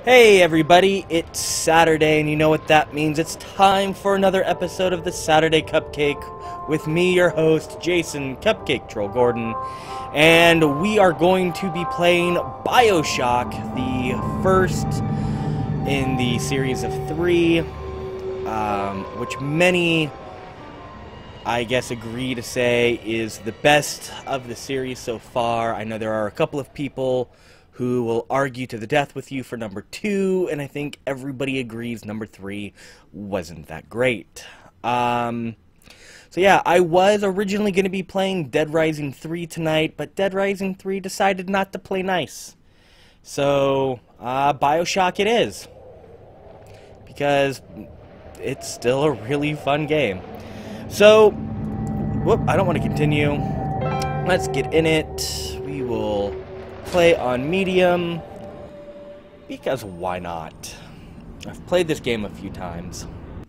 Hey everybody, it's Saturday and you know what that means. It's time for another episode of the Saturday Cupcake with me, your host, Jason Cupcake Troll Gordon. And we are going to be playing BioShock, the first in the series of 3, which many, I guess, agree to say is the best of the series so far. I know there are a couple of people who will argue to the death with you for number 2, and I think everybody agrees number 3 wasn't that great. So yeah, I was originally going to be playing Dead Rising 3 tonight, but Dead Rising 3 decided not to play nice. So, BioShock it is. Because it's still a really fun game. So, whoop, I don't want to continue. Let's get in it. We will play on medium, because why not? I've played this game a few times.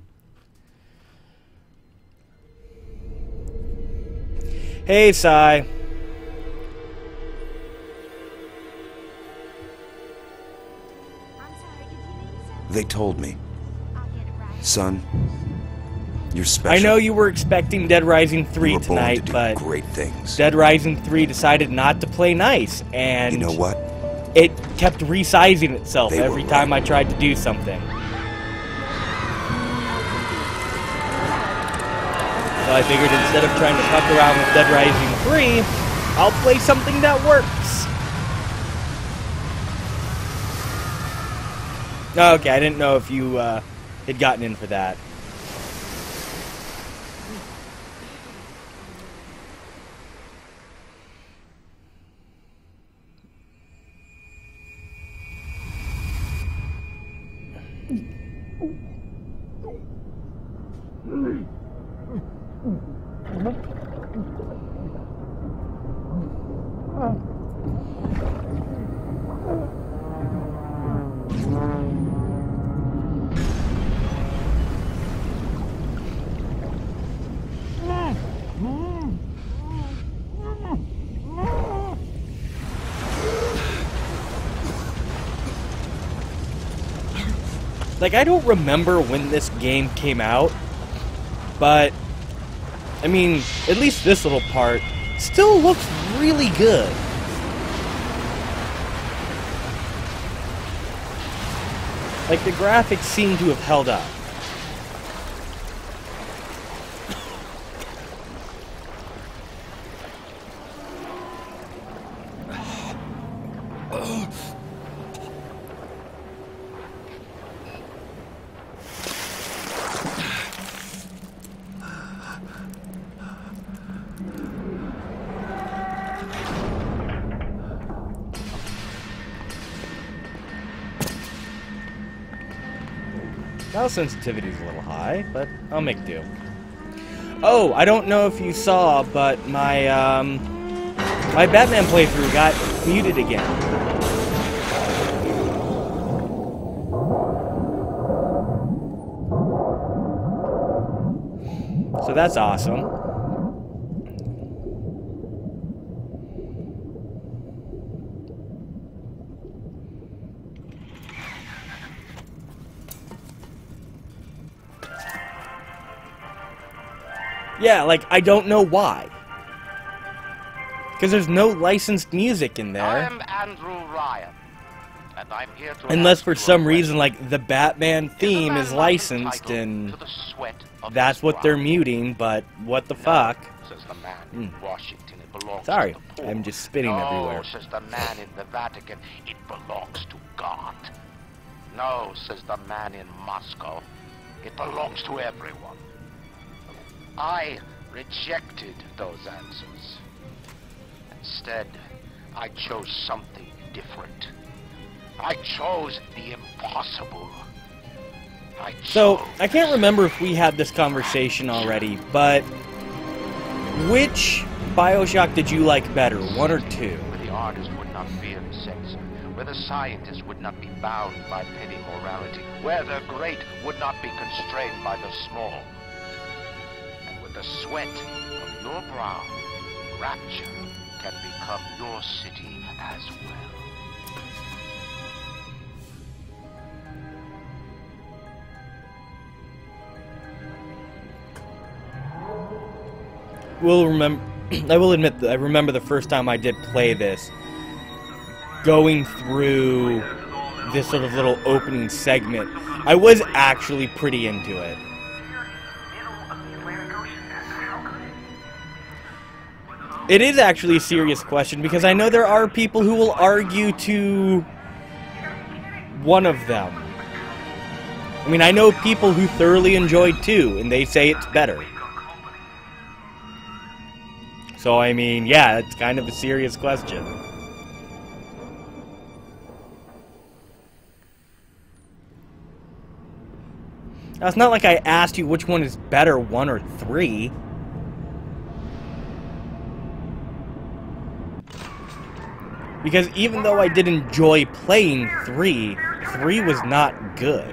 Hey, Sai. I'm sorry, did you name something? They told me. I'll get it right. Son, you're special. I know you were expecting Dead Rising You 3 were born tonight, to do but great things. Dead Rising 3 decided not to play nice, and You know what? it kept resizing itself They were every time I right. tried to do something. So I figured instead of trying to fuck around with Dead Rising 3, I'll play something that works. Okay, I didn't know if you had gotten in for that. Like, I don't remember when this game came out, but, I mean, at least this little part still looks really good. Like, the graphics seem to have held up. Now sensitivity's a little high, but I'll make do. Oh, I don't know if you saw, but my my Batman playthrough got muted again. So that's awesome. Yeah, like, I don't know why. Because there's no licensed music in I there. am Andrew Ryan, and I'm here to Unless ask for you a some question. reason, like, the Batman Is a theme man is not licensed entitled and to the sweat of that's his what they're brow? muting, but what the No, fuck? says the man in Washington. It belongs Sorry, to the poor. I'm just spitting no, everywhere. says the man in the Vatican. It belongs to God. No, says the man in Moscow. It belongs to everyone. I rejected those answers. Instead, I chose something different. I chose the impossible. So, I can't remember if we had this conversation already, but which BioShock did you like better, 1 or 2? Where the artist would not fear the censor, where the scientist would not be bound by petty morality, where the great would not be constrained by the small. And with the sweat of your brow, rapture can become your city as well. will remember. I will admit that I remember the first time I did play this, going through this sort of little opening segment. I was actually pretty into it. It is actually a serious question because I know there are people who will argue to one of them. I mean, I know people who thoroughly enjoyed 2, and they say it's better. So, I mean, yeah, it's kind of a serious question. Now, it's not like I asked you which one is better, 1 or 3. Because even though I did enjoy playing 3, 3 was not good.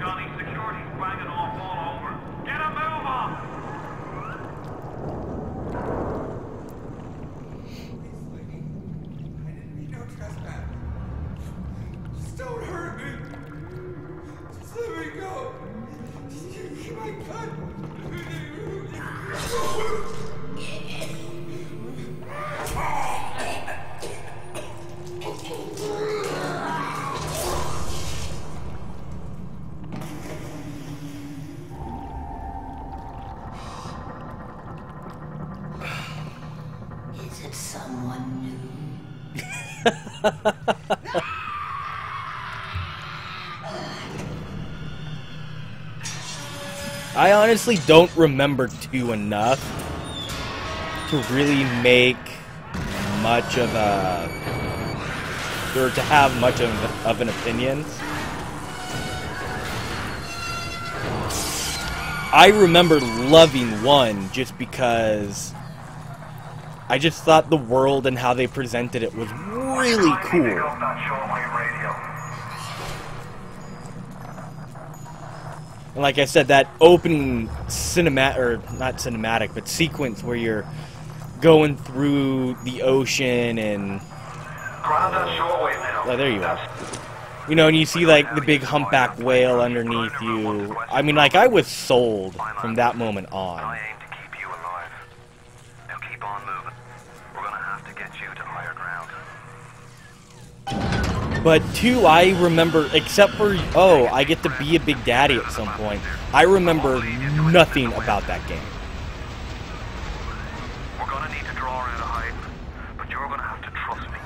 Is it someone new? I honestly don't remember 2 enough to really make much of a, or to have much of an opinion. I remember loving 1 just because I just thought the world and how they presented it was really cool. And like I said, that opening or not cinematic, but sequence where you're going through the ocean and... Oh, there you are. You know, and you see, like, the big humpback whale underneath you. I mean, like, I was sold from that moment on. I aim to keep you alive. Now keep on moving. We're gonna have to get you to higher ground. But 2, I remember, except for, oh, I get to be a Big Daddy at some point, I remember nothing about that game. We're gonna need to draw out a hide, but you're gonna have to trust me.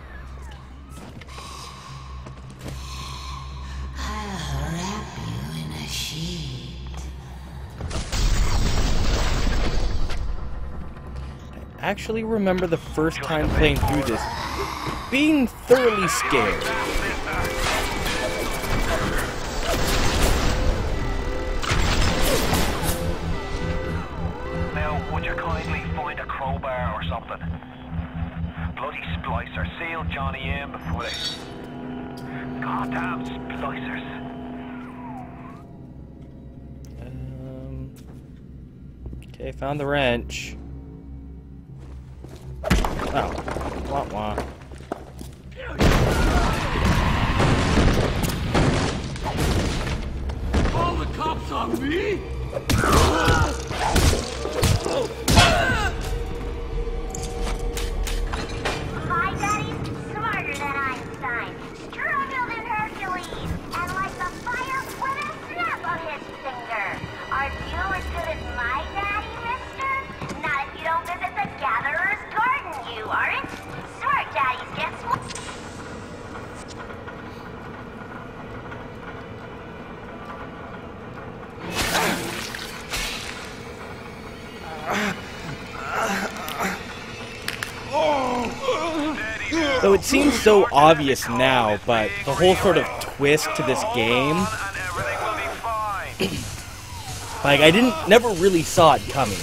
I'll wrap you in a sheet. I actually remember the first time playing through this, being thoroughly scared. Now, would you kindly find a crowbar or something? Bloody splicer. Seal Johnny in before they... Goddamn splicers. Okay, found the wrench. Oh, wah wah. All the cops on me? My daddy's smarter than Einstein, stronger than Hercules, and like the fire with a snap of his finger. Are you as good as my daddy, mister? Not if you don't visit the Gatherer's Garden, you aren't. Smart daddies get smart. So it seems so obvious now, but the whole sort of twist to this game, like I never really saw it coming.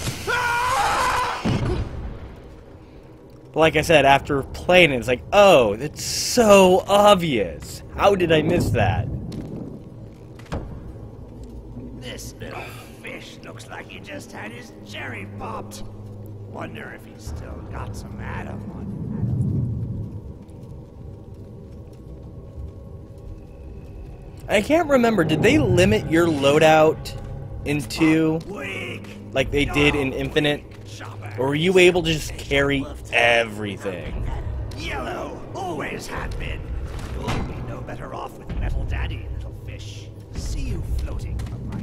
But like I said, after playing it, it's like, oh, it's so obvious. How did I miss that? This little fish looks like he just had his cherry popped. Wonder if he's still got some Adam on him. I can't remember, did they limit your loadout in 2 Weak. like they did in Infinite? Chopper. Or were you able to just carry everything? Yellow always had been. You'll be no better off with Metal Daddy, little fish. See you floating upright.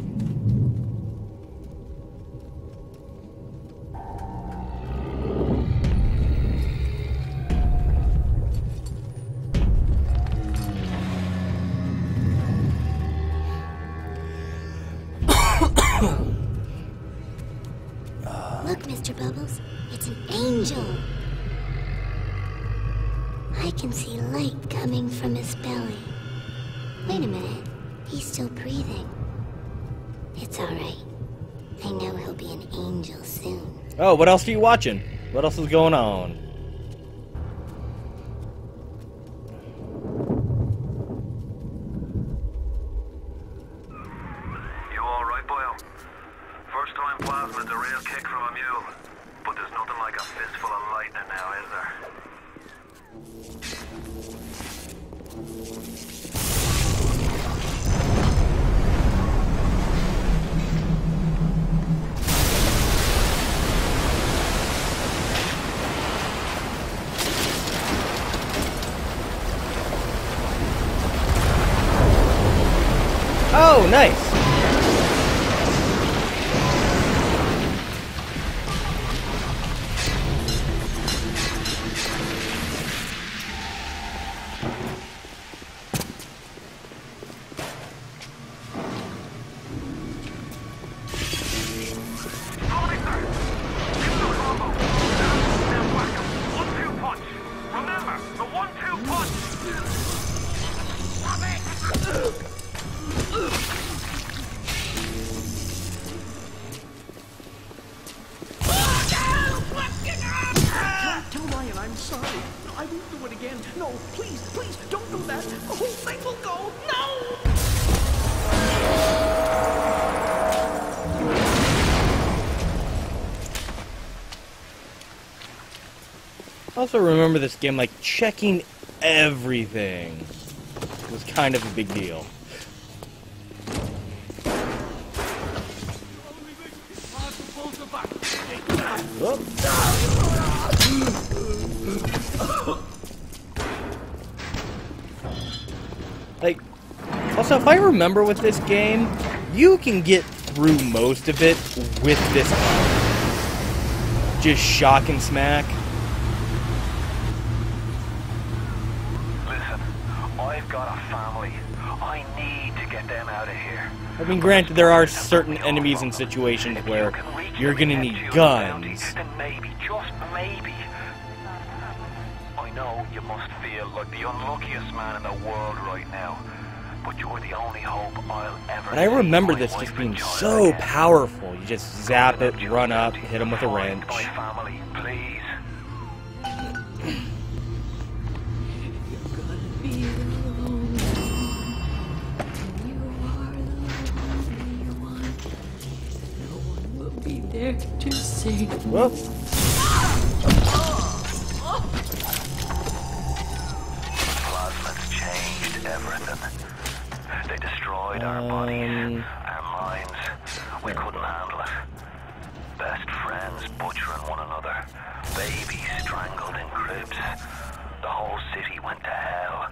Look, Mr. Bubbles, it's an angel. I can see light coming from his belly. Wait a minute, he's still breathing. It's alright. I know he'll be an angel soon. Oh, what else are you watching? What else is going on? You alright, boyo? First time plasma's a real kick from a mule. But there's nothing like a fistful of lightning now, is there? Oh, nice. Tell Ryan I'm sorry. I won't do it again. No, please, please, don't do that. The whole thing will go. No! I also remember this game, like, checking everything was kind of a big deal. Like, also, if I remember with this game, you can get through most of it with this gun. Just shock and smack. Listen, I've got a family. I need to get them out of here. I mean, granted, there are certain enemies and situations where you're gonna need guns. Then maybe, just maybe. I know you must feel like the unluckiest man in the world right now, but you're the only hope I'll ever And I see remember my this wife just being and child so again. powerful. You just zap it, run up, hit them with a wrench. My family, please. There to save me. Well, Plasma's changed everything. They destroyed our bodies, our minds. We couldn't handle it. Best friends butchering one another. Babies strangled in cribs. The whole city went to hell.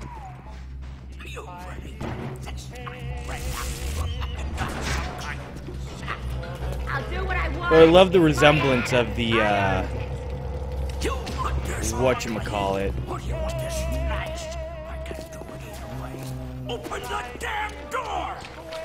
I'll do what I want. but I love the resemblance of the, whatchamacallit. What do you want this next? I can't do it either way. Open the damn door!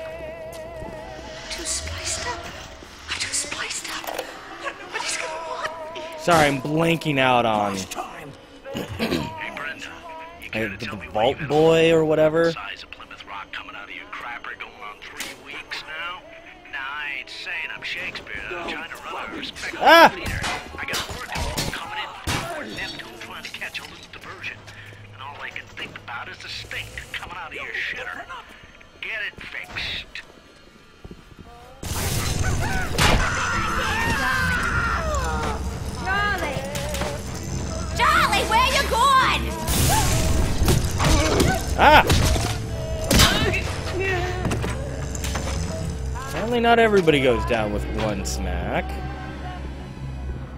Too spiced up. I'm too spiced up. Nobody's gonna want me. Sorry, I'm blanking out on Time. Hey, Brenda, you care to the tell me Vault where you Boy or whatever. size of Plymouth Rock coming out of your crapper going on 3 weeks now? Nah, I ain't saying I'm Shakespeare. I'm trying to run a respectable Ah! theater. I got a word call coming in from Fort Neptune trying to catch a loose diversion. And all I can think about is the stink coming out of your shitter. Get it fixed. Charlie! Charlie, where you going? Ah! Apparently not everybody goes down with one smack.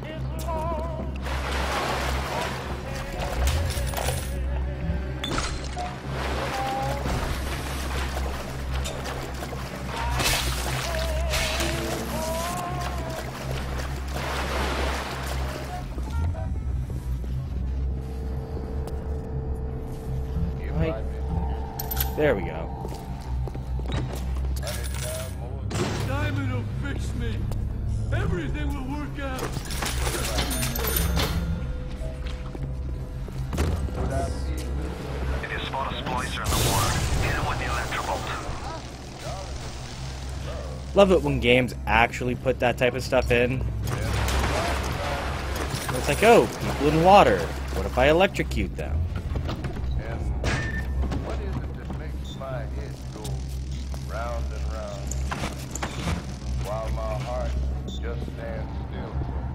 There we go. Diamond will fix me. Everything will work out. If you spot a splicer in the water, hit it with the electrobolt. Love it when games actually put that type of stuff in. It's like, oh, people in water. What if I electrocute them? What is it that makes my head go round and round while my heart just stands still?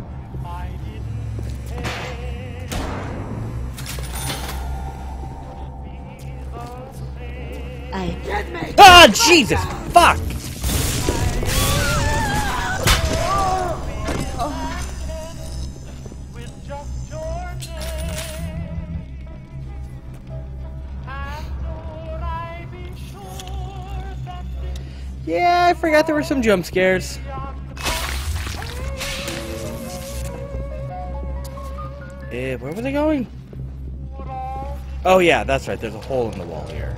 Ah, Jesus! Fuck! Yeah, I forgot there were some jump scares. Where was I going? Oh yeah, that's right, there's a hole in the wall here.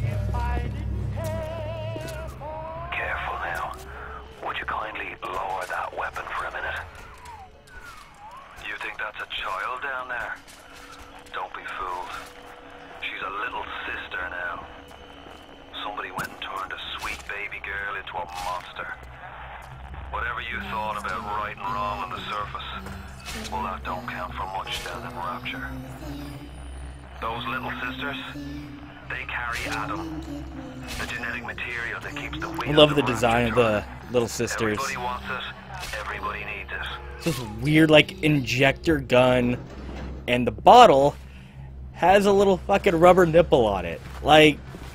Careful now. Would you kindly lower that weapon for a minute? You think that's a child down there? Don't be fooled. She's a little sister now. Somebody went and turned a sweet baby girl into a monster. Whatever you thought about right and wrong on the surface, well, that don't count for much down in Rapture. Those little sisters, they carry Adam, the genetic material that keeps the wheels I love of the design of Rapture the little sisters. Everybody wants it, everybody needs it. It's this weird, like, injector gun, and the bottle has a little fucking rubber nipple on it. Like,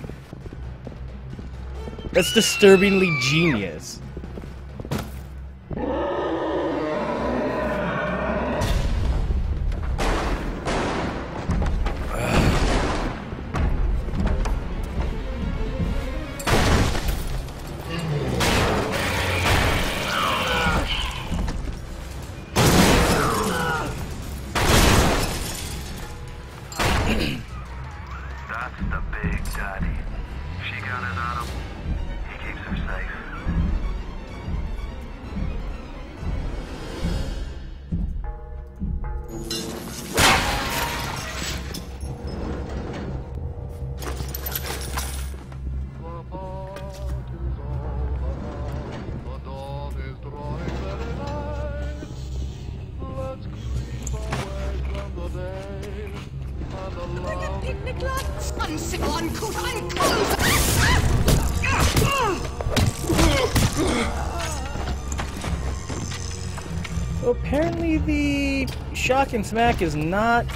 that's disturbingly genius. That's the big daddy. She got his Adam. He keeps her safe. So apparently the shock and smack is not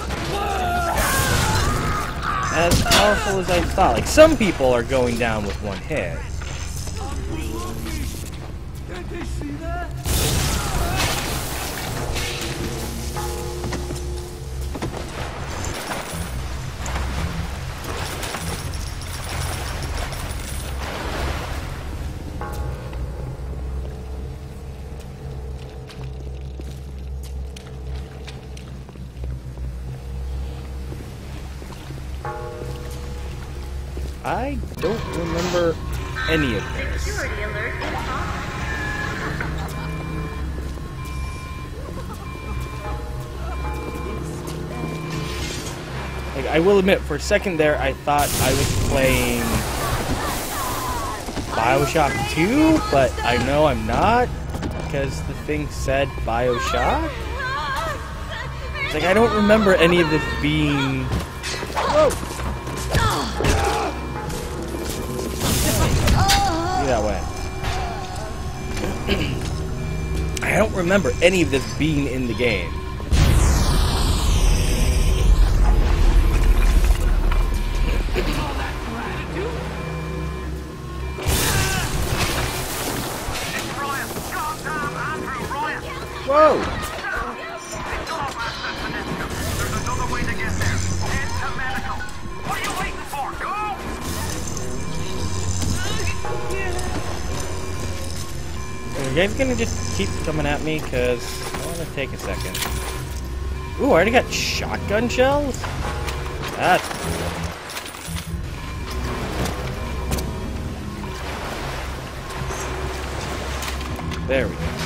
as powerful as I thought. Like, some people are going down with one hit. Can't they see that? I don't remember any of this. Security alert in Like, I will admit, for a second there, I thought I was playing BioShock 2, but I know I'm not, because the thing said BioShock. It's like, I don't remember any of this being... Whoa! That way. I don't remember any of this being in the game. Whoa! There's another way to get there. Head to medical. What are you waiting for? Go! Are you guys gonna just keep coming at me? Because I want to take a second. Ooh, I already got shotgun shells? That's cool. There we go.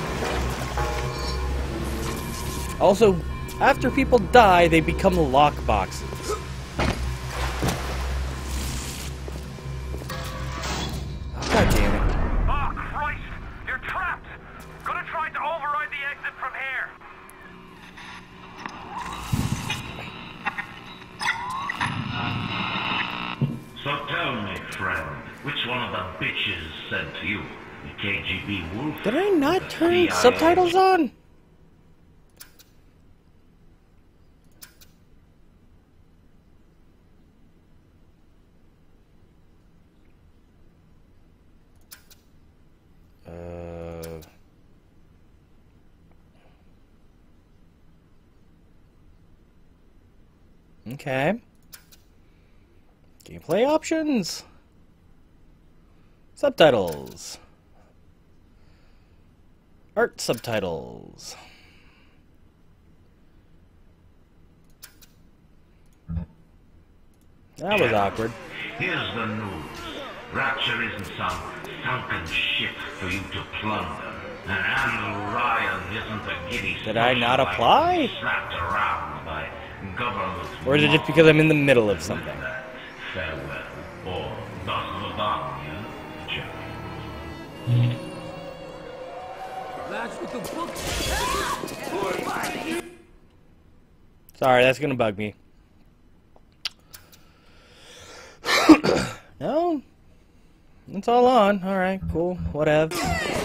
Also, after people die, they become lock boxes. God damn it. Oh, Christ! You're trapped! Gonna try to override the exit from here! So tell me, friend, which one of the bitches sent you? The KGB wolf? Did I not turn CIA? subtitles on? Okay. Gameplay options. Subtitles. Art subtitles. That was awkward. Here's the news. Rapture isn't some sunken ship for you to plunder. And Andrew Ryan isn't a giddy Did I not apply? slapped around by government. Or is it just because I'm in the middle of something? Farewell. Or das Vidania, Jerry. That's what the book. Sorry, that's gonna bug me. No? It's all on. Alright, cool. Whatever.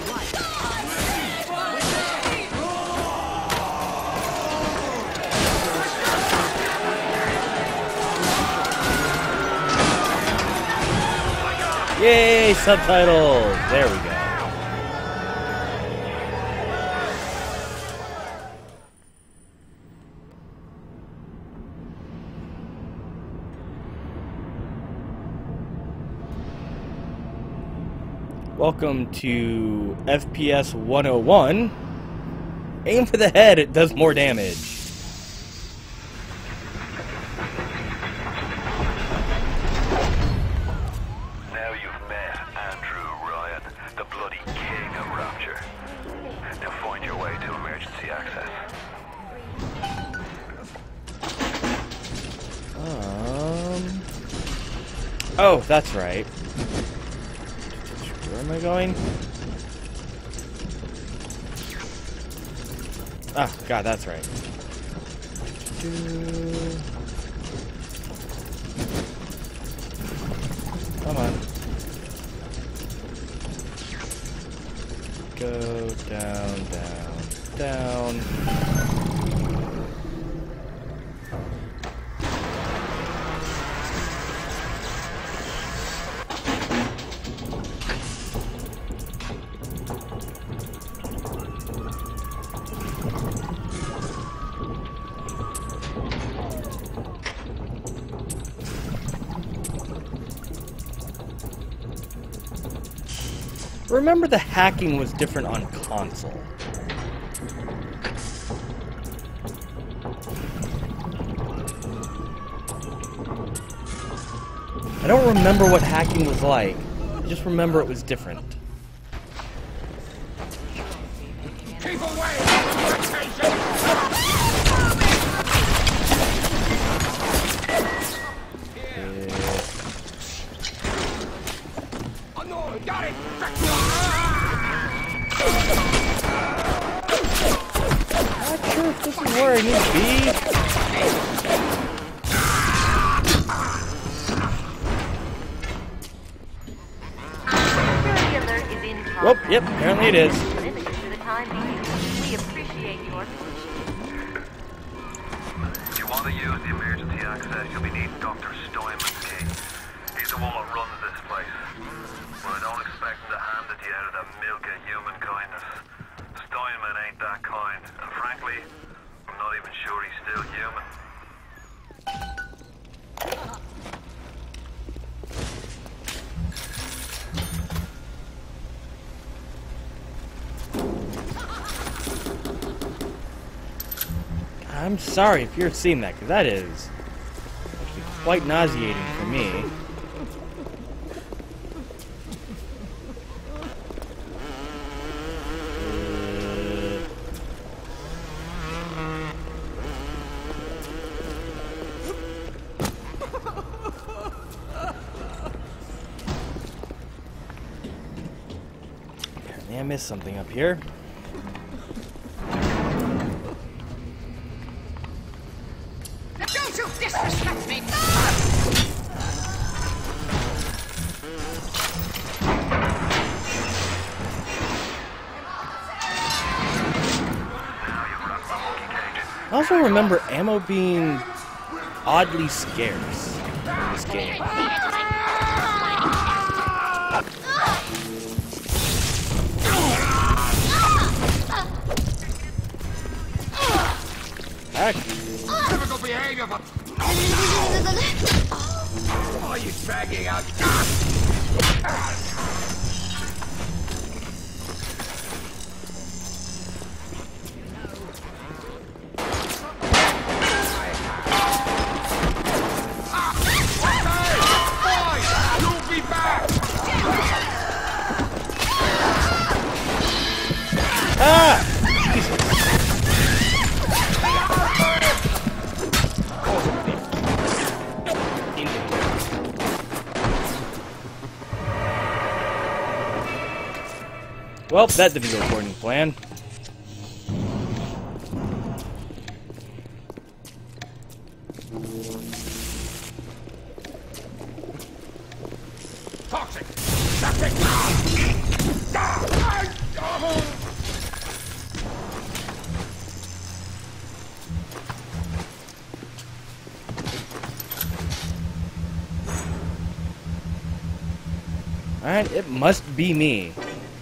Yay, subtitles! There we go. Welcome to FPS 101. Aim for the head, it does more damage. Now you've met Andrew Ryan, the bloody king of Rapture. Now find your way to emergency access. Oh, that's right. Where am I going? Ah, God, that's right. Come on. Go down, down, down. Remember, the hacking was different on console. I don't remember what hacking was like. I just remember it was different. Keep away from the station! Oh no, got it! Not sure if this is where I need to be. Security alert is in progress. Whoop, yep, apparently it is. Limited for the time being. We appreciate your If you want to use the emergency access, you'll be needing Dr. Steinman's key. He's the one that runs this place. But I don't expect him to hand it to you out of the milk of human kindness. Steinman ain't that kind, and frankly, I'm not even sure he's still human. I'm sorry if you're seeing that, because that is actually quite nauseating for me. I missed something up here. Don't you disrespect me! I also remember ammo being oddly scarce in this game. Heck. Typical behavior, but... Why are you dragging out? Ah! Jesus. Well, that didn't go according to plan. Toxic! Septic! Alright, it must be me.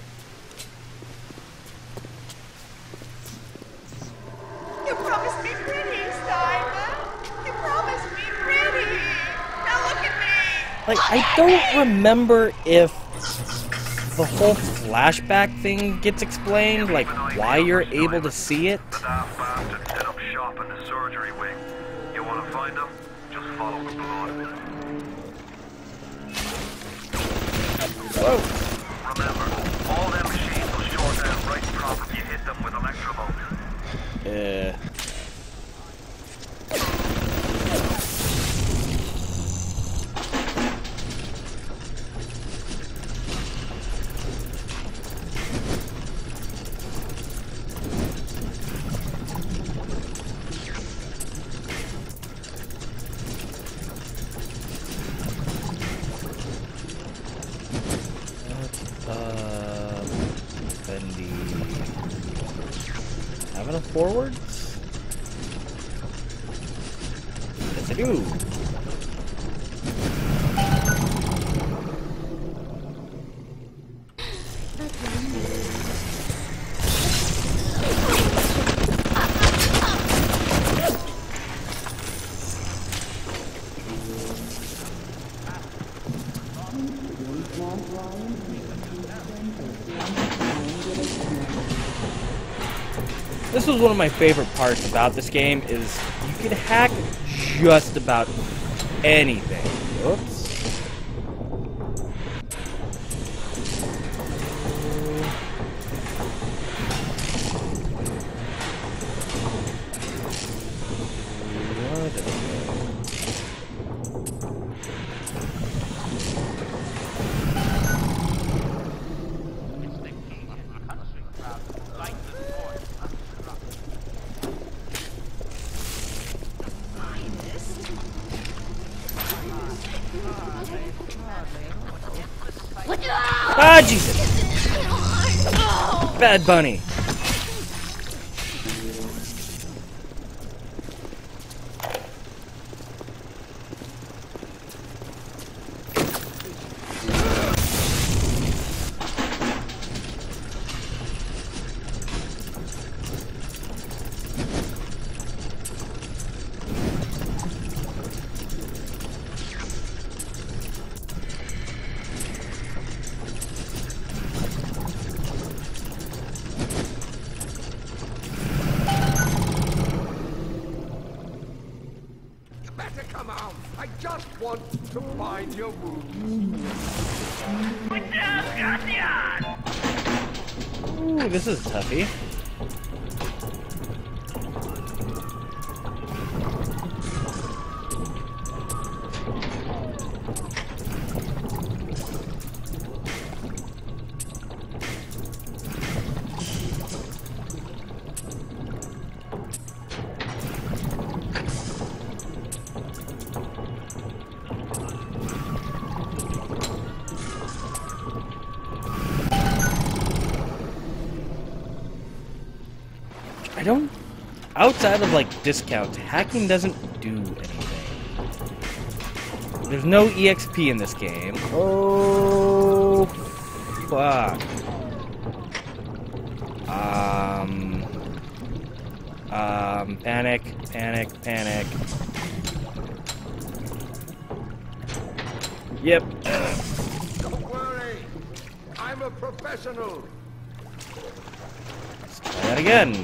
You promised me pretty, Simon. You promised me pretty. Now look at me. Like, I don't remember if the whole flashback thing gets explained, like why you're able to see it. The daft bastard set up shop in the surgery wing. You want to find them? Just follow the blood. Whoa. Remember, all them machines will short out right prompt if you hit them with electrovolt. Bendy. Have enough forwards? Yes, I do. This was one of my favorite parts about this game, is you can hack just about anything. Oops. Ah, Jesus! Bad Bunny. Come on, I just want to find your wounds. Ooh, this is toughy. don't... Outside of, like, discounts, hacking doesn't do anything. There's no EXP in this game. Oh, fuck. Panic, panic, panic. Yep. Don't worry. I'm a professional. Let's try that again.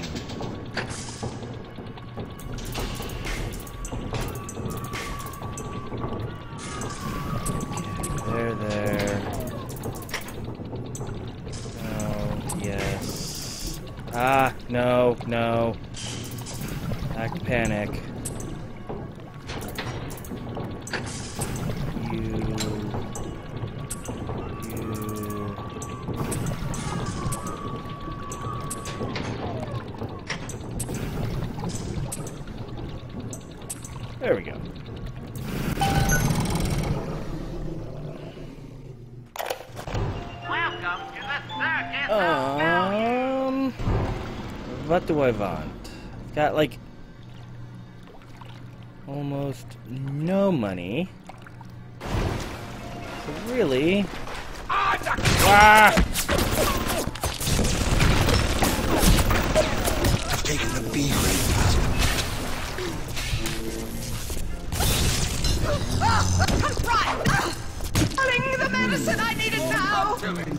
There. Oh, yes. Ah, no. Back panic. You. There we go. What do I want? I've got like almost no money. So really, I've taken the B grade. Right! Pulling the medicine I needed now!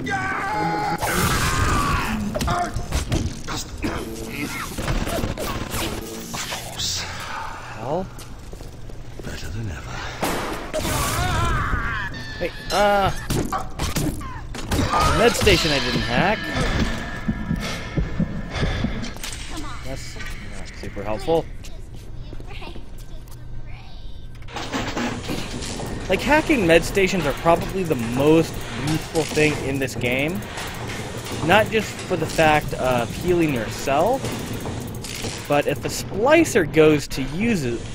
Of course. hell? Better than ever. Hey, med station I didn't hack. That's not super helpful. Like, hacking med stations are probably the most useful thing in this game. Not just for the fact of healing yourself, but if a splicer goes to use it,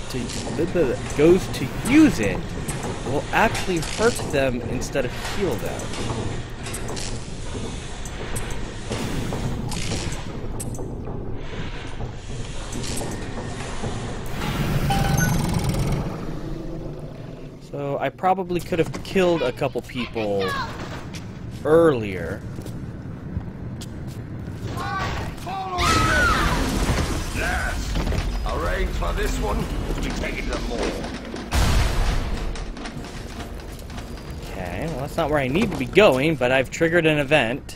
it will actually hurt them instead of heal them. So I probably could have killed a couple people earlier. Yes. Arrange for this one to be taken to the mall. Okay, well that's not where I need to be going, but I've triggered an event.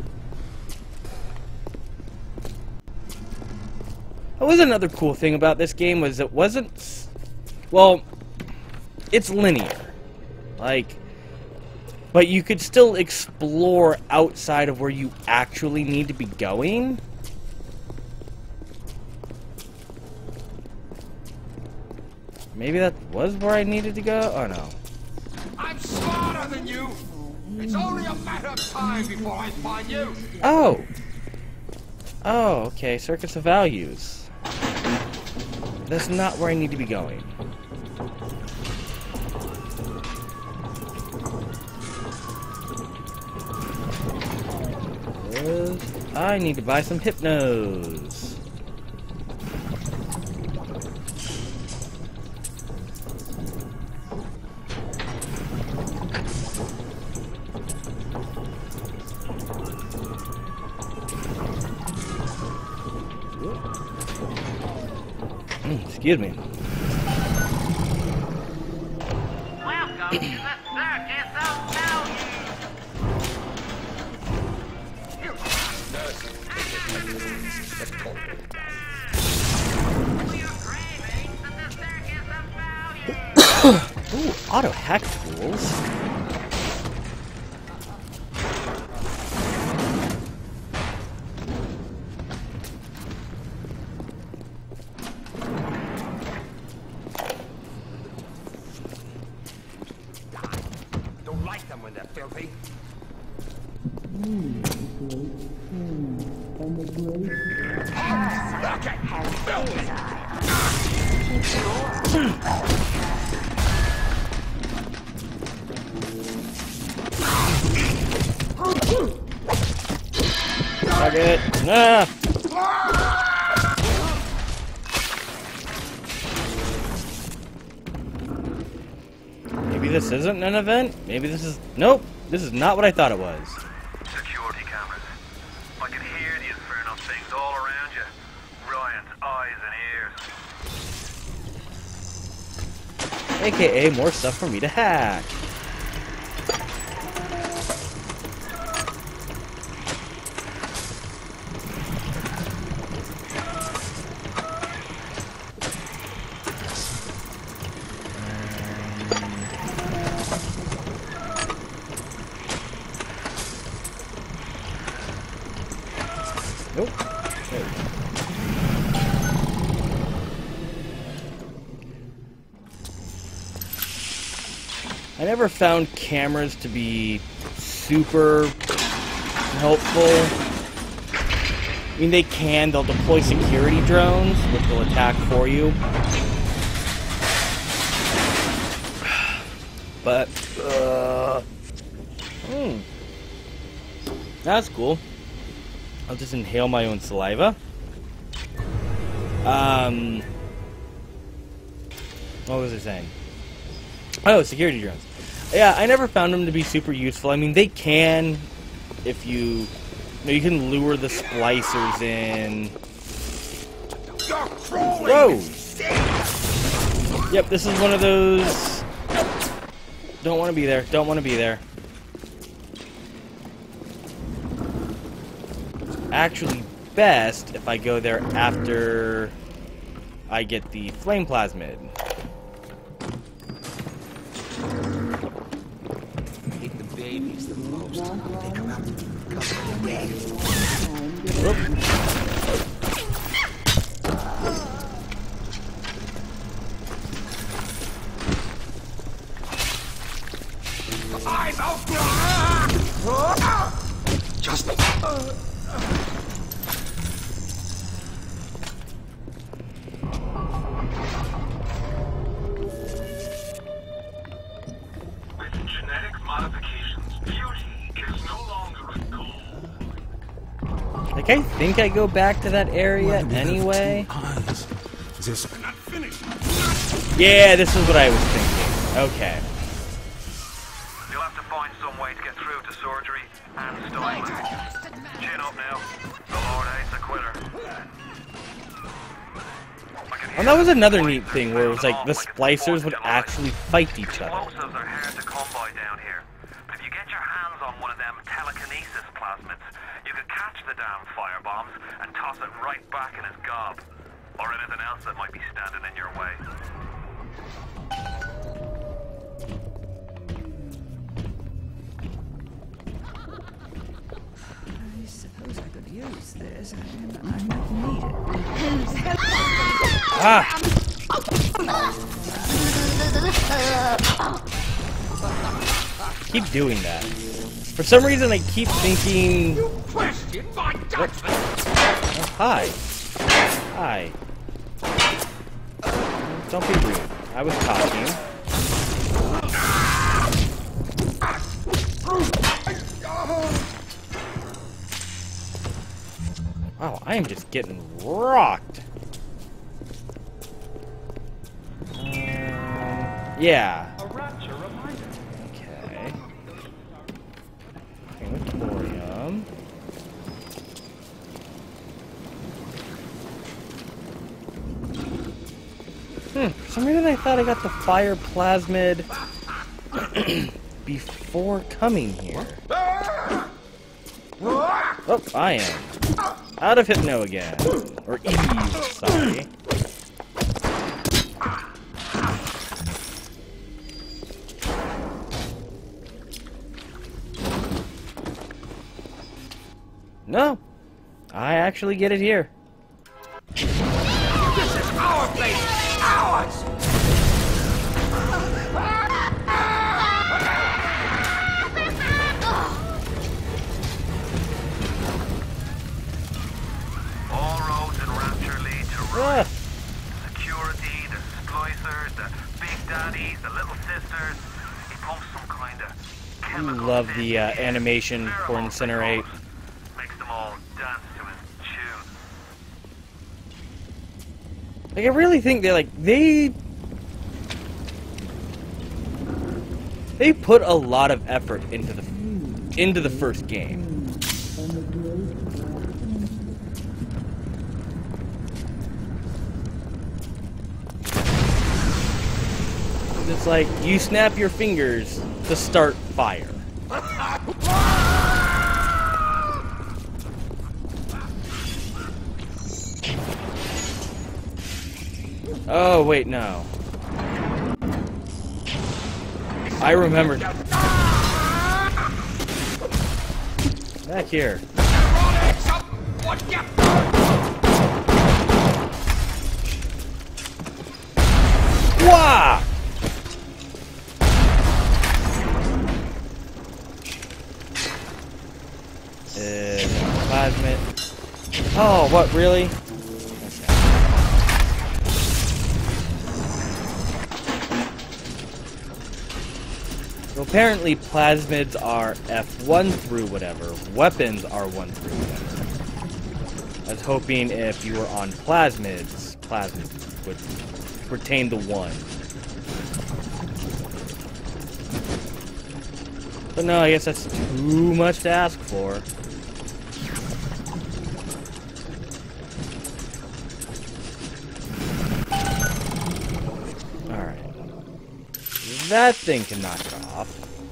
That was another cool thing about this game, was it wasn't... Well, it's linear. Like... But you could still explore outside of where you actually need to be going. Maybe that was where I needed to go? Oh no. I'm smarter than you! It's only a matter of time before I find you! Oh! Oh, okay. Circuits of Values. That's not where I need to be going. I need to buy some Hypnos. Excuse me. Welcome to the Circus of Value. Ooh, auto hack tools. Don't like them when they're filthy. Target. Ah! this isn't an event? Maybe this is... Nope, this is not what I thought it was. Security cameras. I can hear the infernal things all around you. Ryan's eyes and ears. AKA more stuff for me to hack. Nope. I never found cameras to be super helpful. I mean, they'll deploy security drones, which will attack for you. But, that's cool. I'll just inhale my own saliva. What was I saying? Oh, security drones. Yeah, I never found them to be super useful. I mean, they can, if you can lure the splicers in. Whoa! Yep, this is one of those. Don't want to be there. Don't want to be there. Actually best if I go there after I get the flame plasmid. I hate the babies the most. They come out I'm out. Just Like, I think I go back to that area anyway. This not finished. Yeah, this is what I was thinking. Okay. You'll have to find some way to get through to surgery and Steinman. Chin up now. The Lord hates a quitter. And that was another neat thing where it was like the splicers would actually fight each other. Explosives are hard to come by down here. But if you get your hands on one of them telekinesis plasmids, you can catch the damn firebombs and toss it right back in his gob. Or anything else that might be standing in your way. I suppose I could use this. I might need it. Ah! Keep doing that. For some reason, I keep thinking. You question my judgment. Oh, hi. Hi. Don't be rude. I was talking. Wow, I am just getting rocked. Yeah. Okay. Crematorium. For some reason I thought I got the fire plasmid before coming here. Oh, I am. Out of Hypno again. Or Eve, sorry. No. I actually get it here. This is our place. Ours. All roads in Rapture lead to Ryan. Security, the splicers, the big daddies, the little sisters. He pumps some kind of chemical. Love the animation for Incinerate. Makes them all dance to his tune. Like, I really think they They put a lot of effort into the first game. It's like you snap your fingers to start fire. Oh, wait, no. I remember. Back here. Wah! Plasmid. Oh, what, really? So apparently plasmids are F1 through whatever. Weapons are 1 through whatever. I was hoping if you were on plasmids would pertain to 1. But no, I guess that's too much to ask for. That thing can knock it off.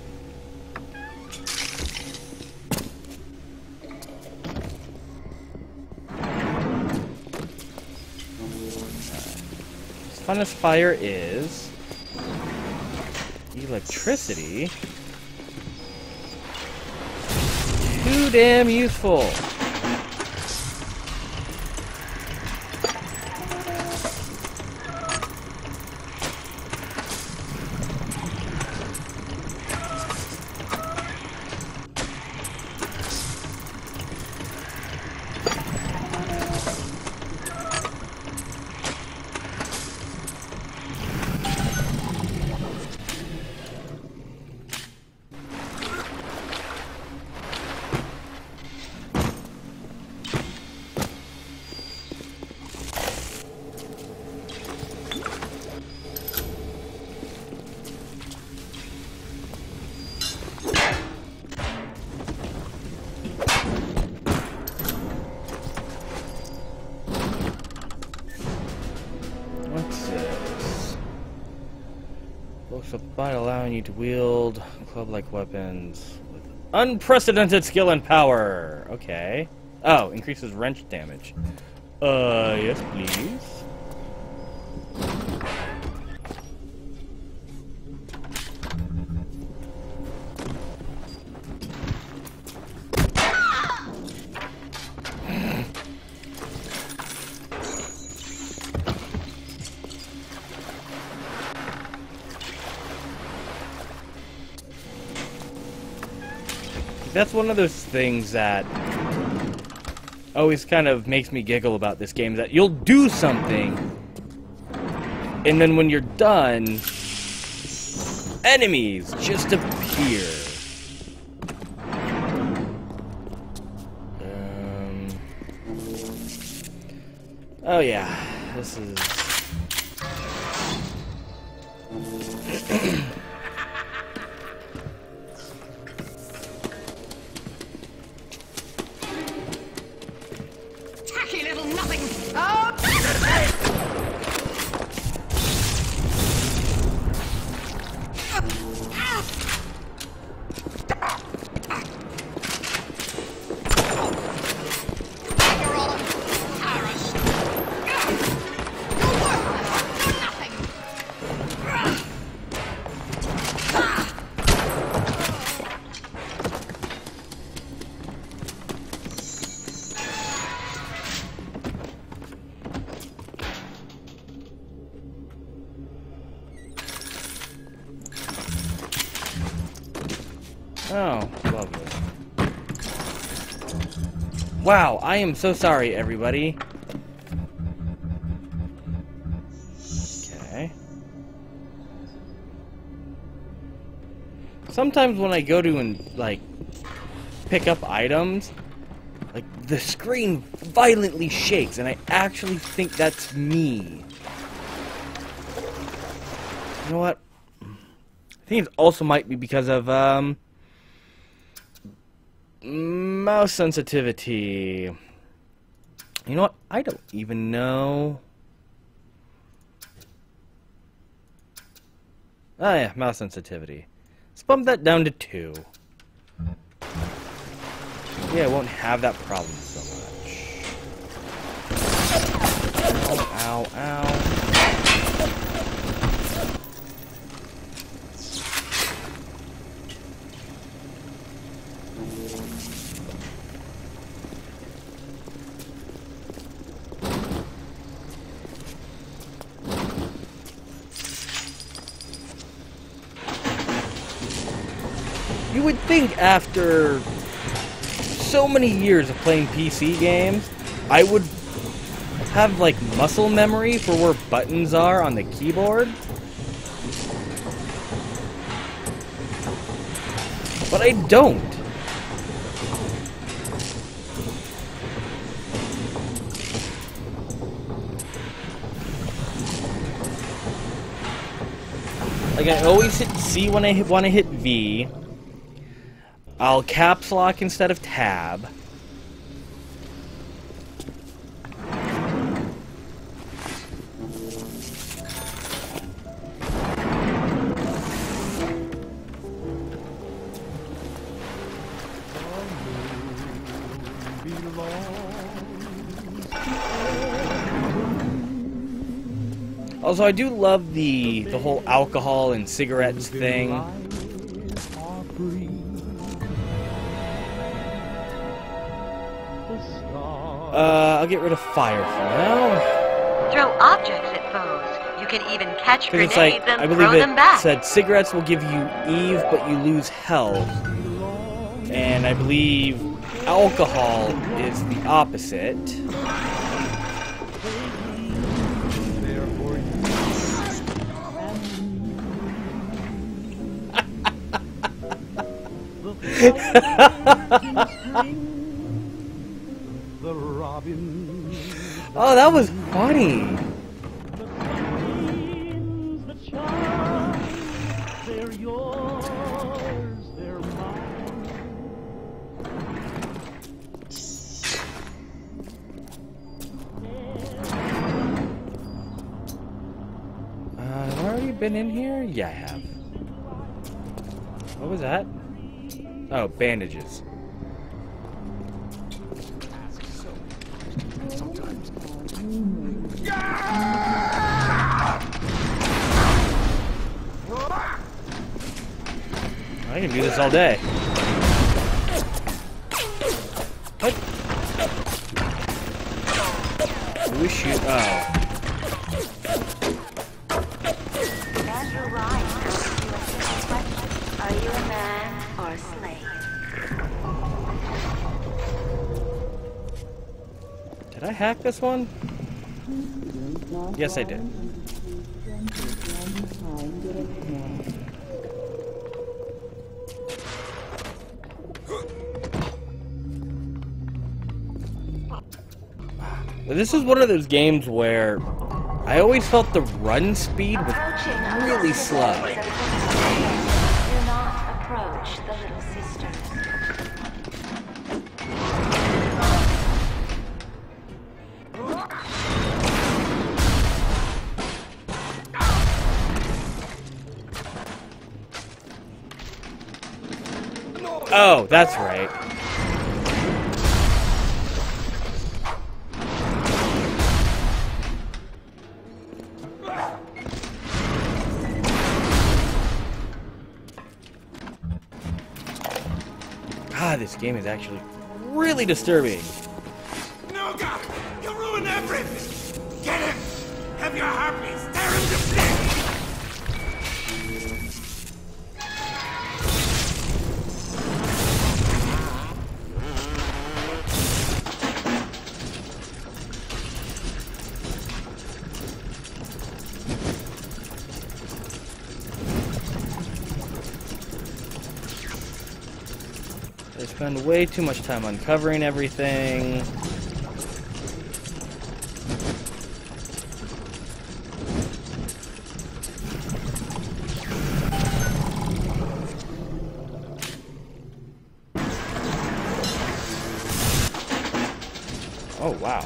As fun as fire is, electricity, too damn useful. By allowing you to wield club-like weapons with unprecedented skill and power. Okay. Oh, increases wrench damage. Yes, please. That's one of those things that always kind of makes me giggle about this game, that you'll do something, and then when you're done, enemies just appear. Oh yeah, this is... Tacky little nothing! Oh, lovely. Wow, I am so sorry, everybody. Okay. Sometimes when I go to and like pick up items, like the screen violently shakes, and I actually think that's me. You know what? I think it also might be because of mouse sensitivity. You know what? I don't even know. Oh yeah, mouse sensitivity. Let's bump that down to 2. Yeah, I won't have that problem so much. Ow, ow, ow. You would think after so many years of playing PC games, I would have like muscle memory for where buttons are on the keyboard. But I don't. Like I always hit C when I want to hit V. I'll caps lock instead of tab. Also, I do love the whole alcohol and cigarettes thing. I'll get rid of fire for now. Throw objects at foes. You can even catch grenades Like, and I believe throw them back. it said cigarettes will give you Eve, but you lose health. And I believe alcohol is the opposite. Oh, that was funny. Have I already been in here? Yeah, I have. What was that? Oh, bandages. I can do this all day. What? We shoot. Oh. Andrew Ryan asks you a simple question. Are you a man or a slave? Did I hack this one? Yes, I did. This is one of those games where I always felt the run speed was really slow. Do not approach the little sisters. Oh, that's right. Ah, this game is actually really disturbing. No, God! You ruined everything! Get him! Have your harpies tear him to pieces! I spend way too much time uncovering everything. Oh, wow.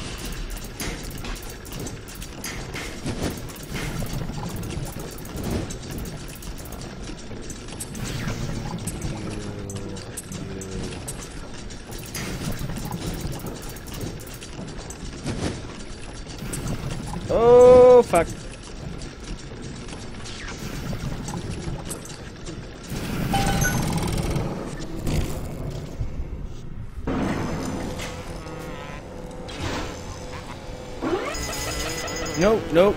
Oh, fuck. Nope, nope.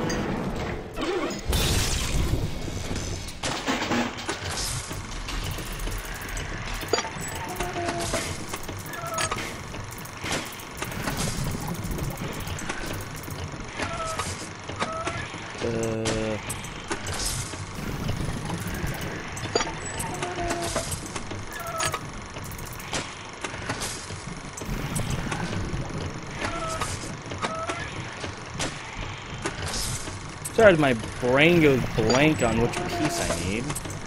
Sorry, my brain goes blank on which piece I need.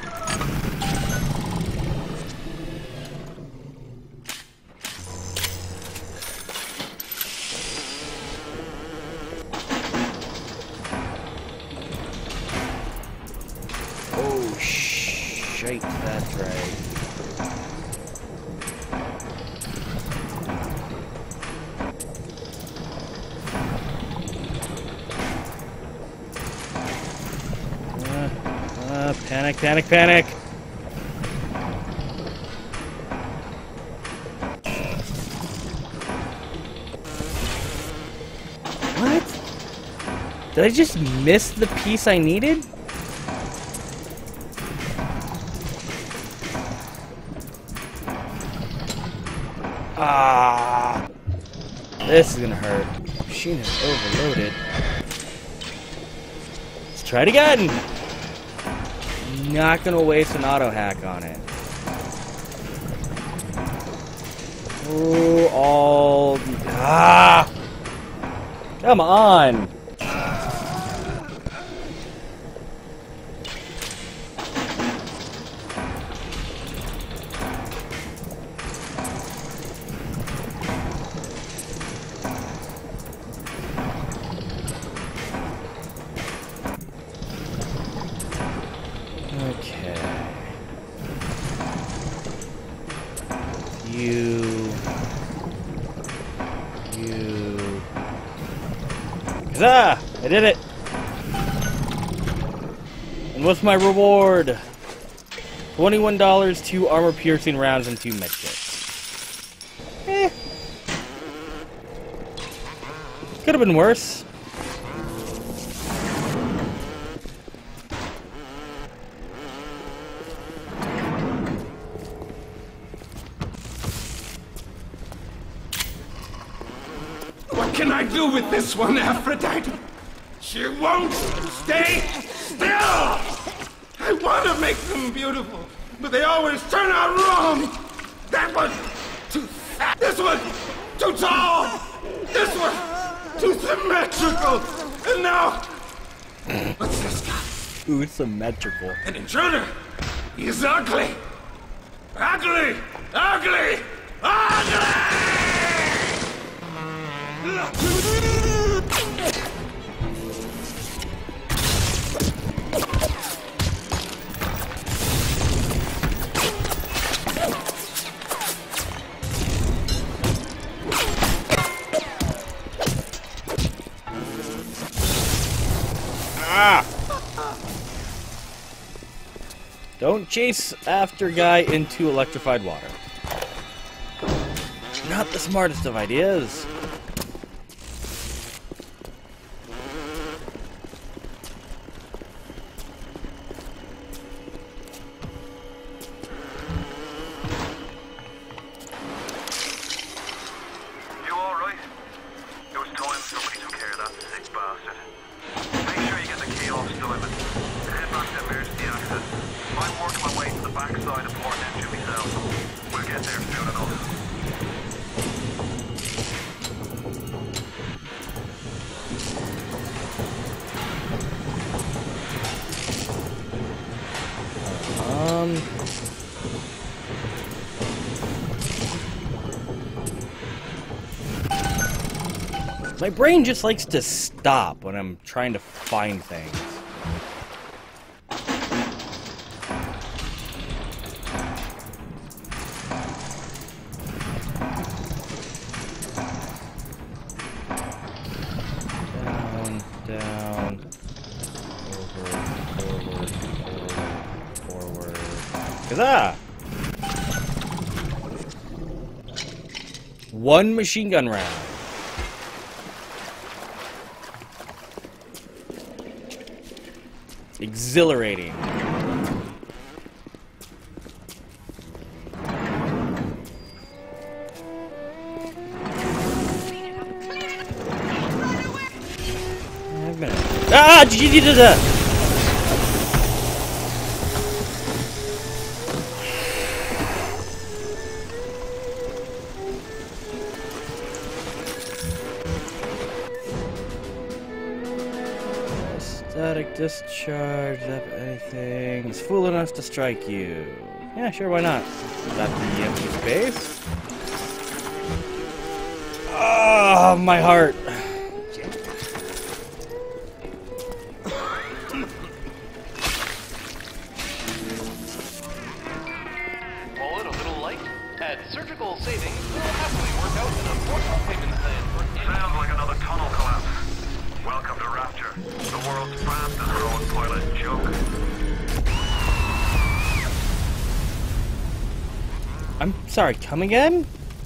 Oh, shite, that's right. Panic, panic, panic! What? Did I just miss the piece I needed? Ah! This is gonna hurt. Machine is overloaded. Let's try it again! Not gonna waste an auto hack on it. Oh, come on! Ah! I did it! And what's my reward? $21, 2 armor-piercing rounds, and 2 medkits. Could have been worse. What can I do with this one, Aphrodite? She won't stay still! I want to make them beautiful, but they always turn out wrong! That one, too fat. This one, too tall! This one, too symmetrical! And now, what's this guy? Ooh, it's symmetrical. An intruder! He's ugly! Ugly! Ugly! Ugly! Ah! Don't chase after guy into electrified water. Not the smartest of ideas. My brain just likes to stop when I'm trying to find things. Down, forward. Huzzah! One machine gun round. Exhilarating. Ah! Did you do that? Static discharge, that anything is fool enough to strike you. Yeah, sure, why not? Is that the empty space? Oh, my heart. Call it a little light? At Surgical Savings, we'll happily work out an affordable payment plan for any... Sounds like another tunnel collapse. Welcome to Rapture, the world's fastest growing toilet joke. I'm sorry, come again?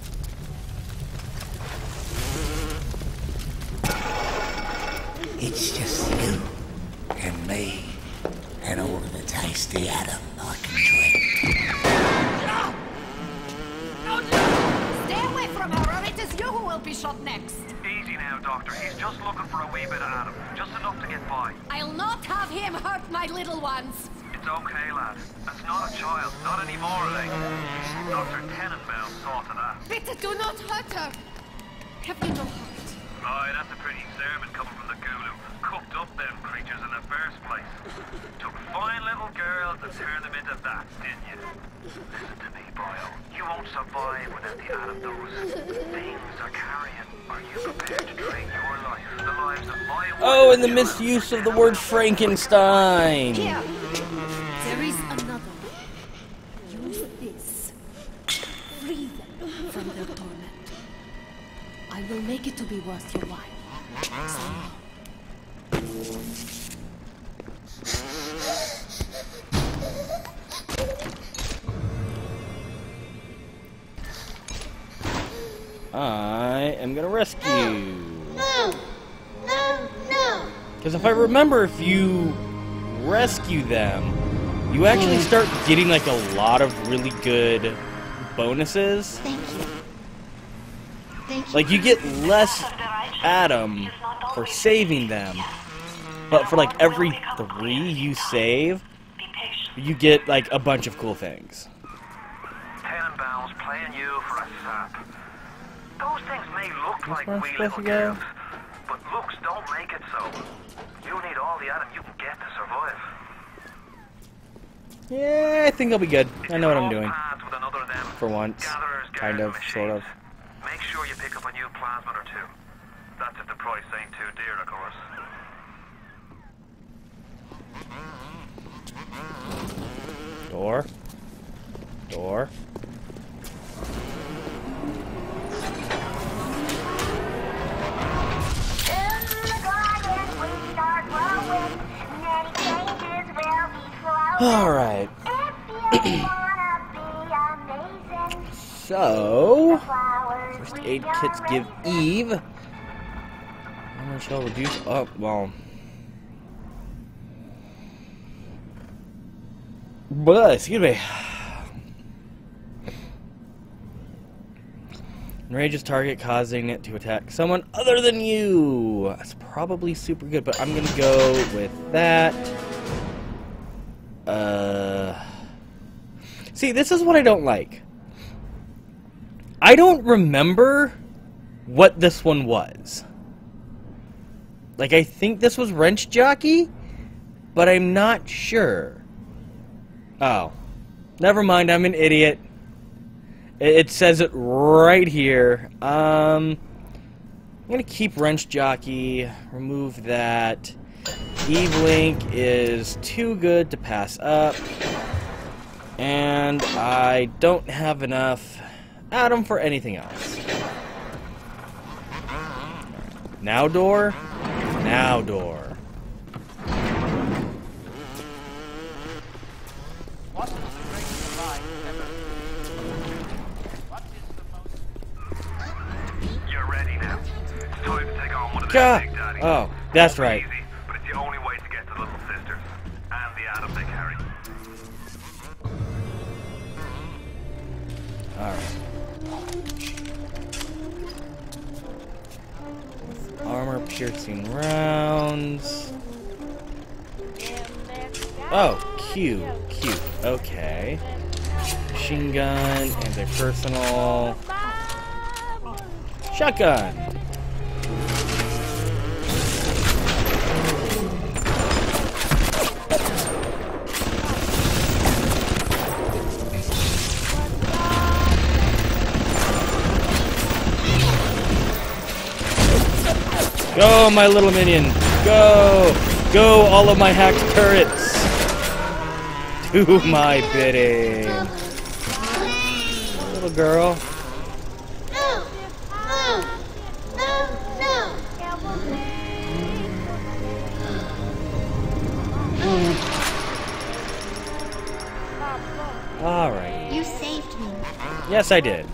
It's just you and me and all of the tasty Adam I can drink. Stay away from her, or it is you who will be shot next. Easy now, Doctor. He's just looking for a wee bit of Adam. Just enough to get by. I'll not have him hurt my little ones. It's okay, lad. That's not a child. Not anymore, like. Dr. Tenenbaum saw to that. Bitte, do not hurt her. Have you no heart? Aye, that's a pretty sermon coming from the guru. Cooked up them creatures in the first place. Took fine little girls and turned them into that, didn't you? Listen to me, Boyle. You won't survive without the Adam those things are carrying. Are you prepared to trade your life, the lives of my wife? Oh, and the misuse of the word Frankenstein. Here. There is another way. Use this. Free them from their torment. I will make it to be worth your while. I am gonna rescue. No! No! No! Because if I remember, if you rescue them, you actually start getting like a lot of really good bonuses. Thank you. Thank you. Like you get less Adam for saving them, but for like every 3 you save, you get like a bunch of cool things. Tenenbaum's playing you for a sap. Those things may look like where I'm wee supposed little to go? girls, but looks don't make it so. You need all the Adam you can get to survive. Yeah, I think I'll be good. I know what I'm doing. Paths with another of them For once. gatherers, Kind of, machines. sort of. Make sure you pick up a new plasmid or two. That's if the price ain't too dear, of course. Door. Door. Alright. So, first aid kits give Eve. Armor shell reduce. Oh, well. Excuse me. Enrages target, causing it to attack someone other than you. That's probably super good, but I'm gonna go with that. See, this is what I don't like. I don't remember what this one was. Like, I think this was Wrench Jockey, but I'm not sure. Oh. Never mind, I'm an idiot. It says it right here. I'm gonna keep Wrench Jockey, remove that. Eve-Link is too good to pass up. And I don't have enough Atom for anything else. Now door? Now door. You're ready now. It's time to take on one of the big daddies. Oh, that's right. Easy, but it's the only way to get to Little Sisters and the Atom they carry. Alright. Armor-piercing rounds. Oh, cute, cute. Okay. Machine gun, anti-personal. Shotgun! Go, my little minion! Go! Go, all of my hacked turrets! Do my bidding! Little girl. Alright. You saved me. Yes, I did.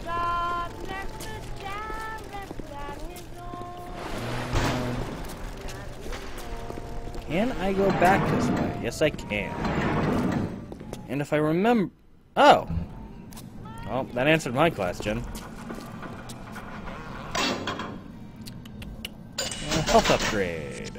Can I go back this way? Yes, I can. And if I remember... Oh! Well, that answered my question. Health upgrade.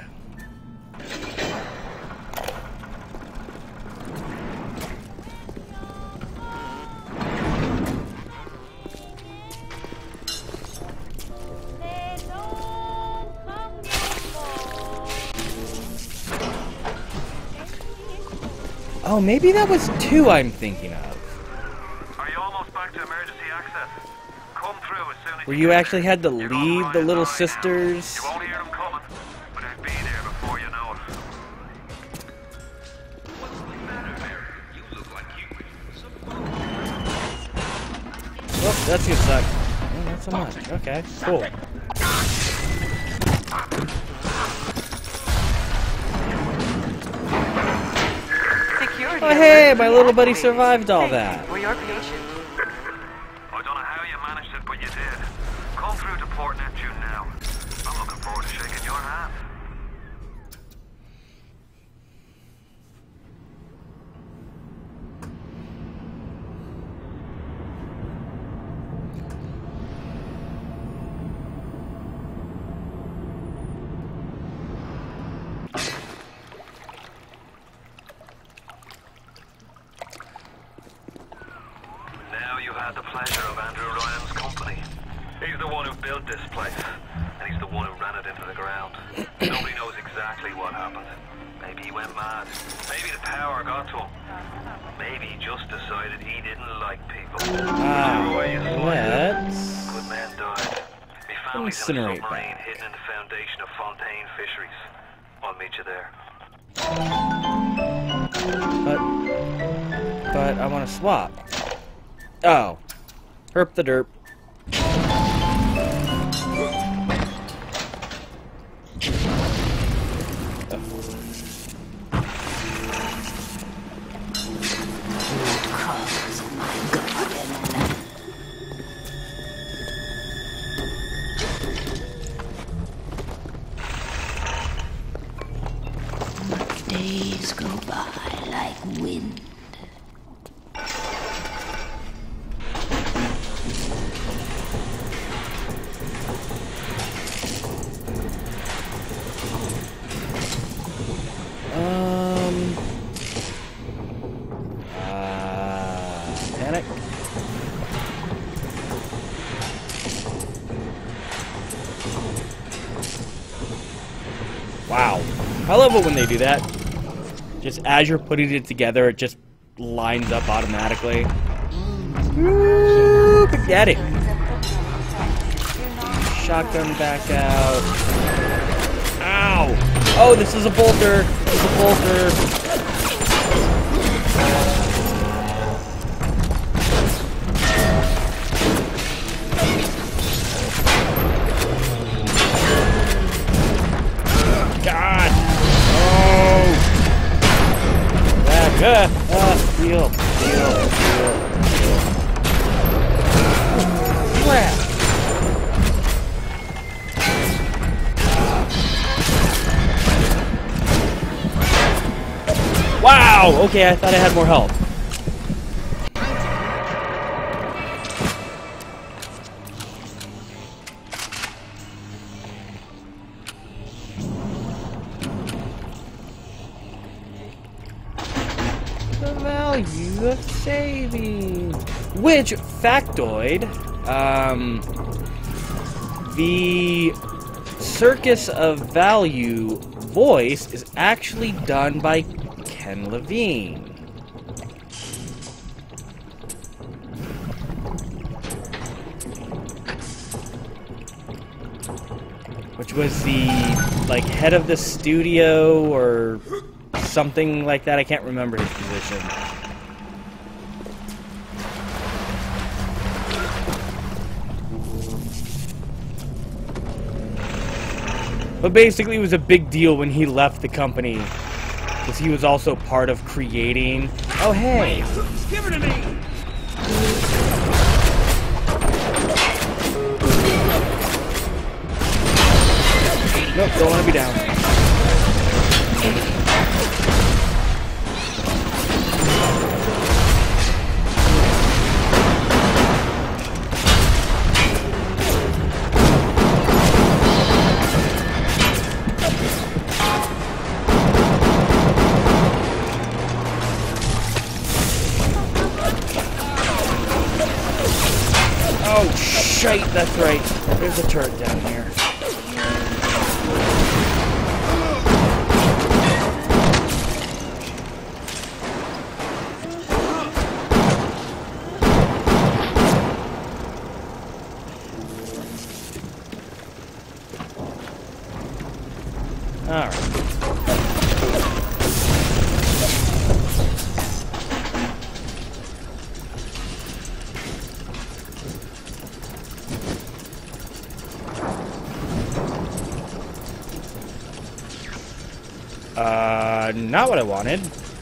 Oh, maybe that was 2 I'm thinking of. Are you almost back to emergency access? Come through as soon as Where you actually had to leave the Little Sisters. you won't hear them coming, but they'll be there before you know it. What's the matter, Mary? You look like you Oh, that's gonna suck. Oh, not so much. Okay, cool. Oh, hey, my little buddy survived all that. For your patience. I don't know how you managed it, but you did. Come through to Port Neptune now. I'm looking forward to shaking your hand. Now you had the pleasure of Andrew Ryan's company. He's the one who built this place, and he's the one who ran it into the ground. Nobody knows exactly what happened. Maybe he went mad. Maybe the power got to him. Maybe he just decided he didn't like people. Let's... Good men died. Me family's in a incinerate submarine that. hidden in the foundation of Fontaine Fisheries. I'll meet you there. But I want to swap. Oh. Herp the derp. Days go by like wind. Panic. Wow. I love it when they do that. Just as you're putting it together, it just lines up automatically. Ooh, Big Daddy. shotgun back out. Ow! Oh, this is a bolter. This is a bolter. God! Oh! Back! Heal! Crap! Wow! Okay, I thought I had more health. The value of saving. Which, factoid, the Circus of Value voice is actually done by Ken Levine. Which was the, like, head of the studio or something like that. I can't remember his position. But basically, it was a big deal when he left the company, because he was also part of creating... Oh, hey! Give her to me! Nope, don't want to be down. Oh, shite, that's right. There's a turret down here. Alright. Not what I wanted.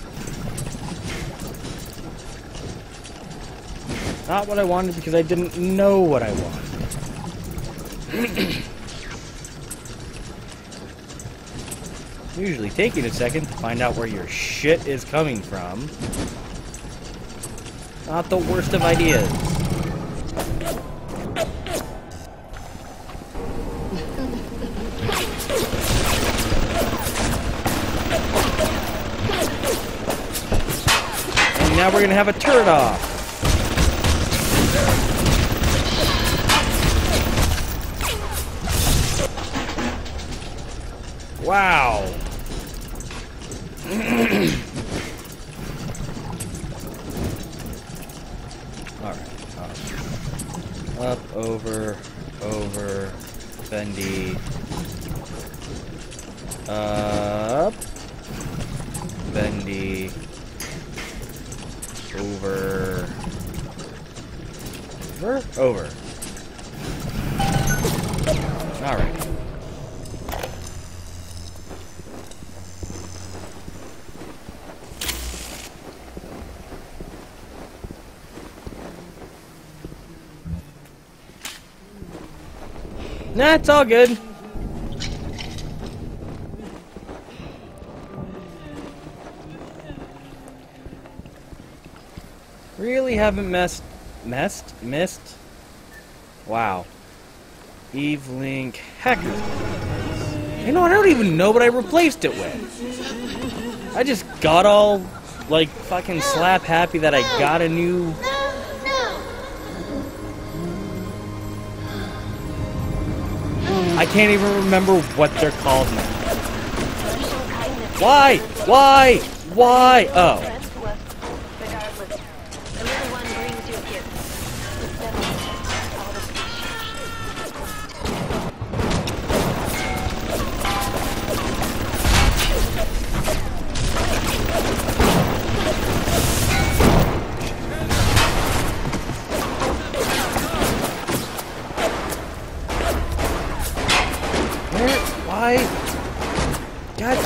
Not what I wanted because I didn't know what I wanted. Usually taking a second to find out where your shit is coming from. Not the worst of ideas. And now we're gonna have a turret off. Wow. Alright. Up, over, bendy. Up. Bendy. Over. Over. Alright. Nah, it's all good. Really haven't missed? Wow. Eve-Link Hacker. You know, I don't even know what I replaced it with. I just got all, like, fucking slap happy that I got a new... I can't even remember what they're called now. Why? Why? Why? Oh.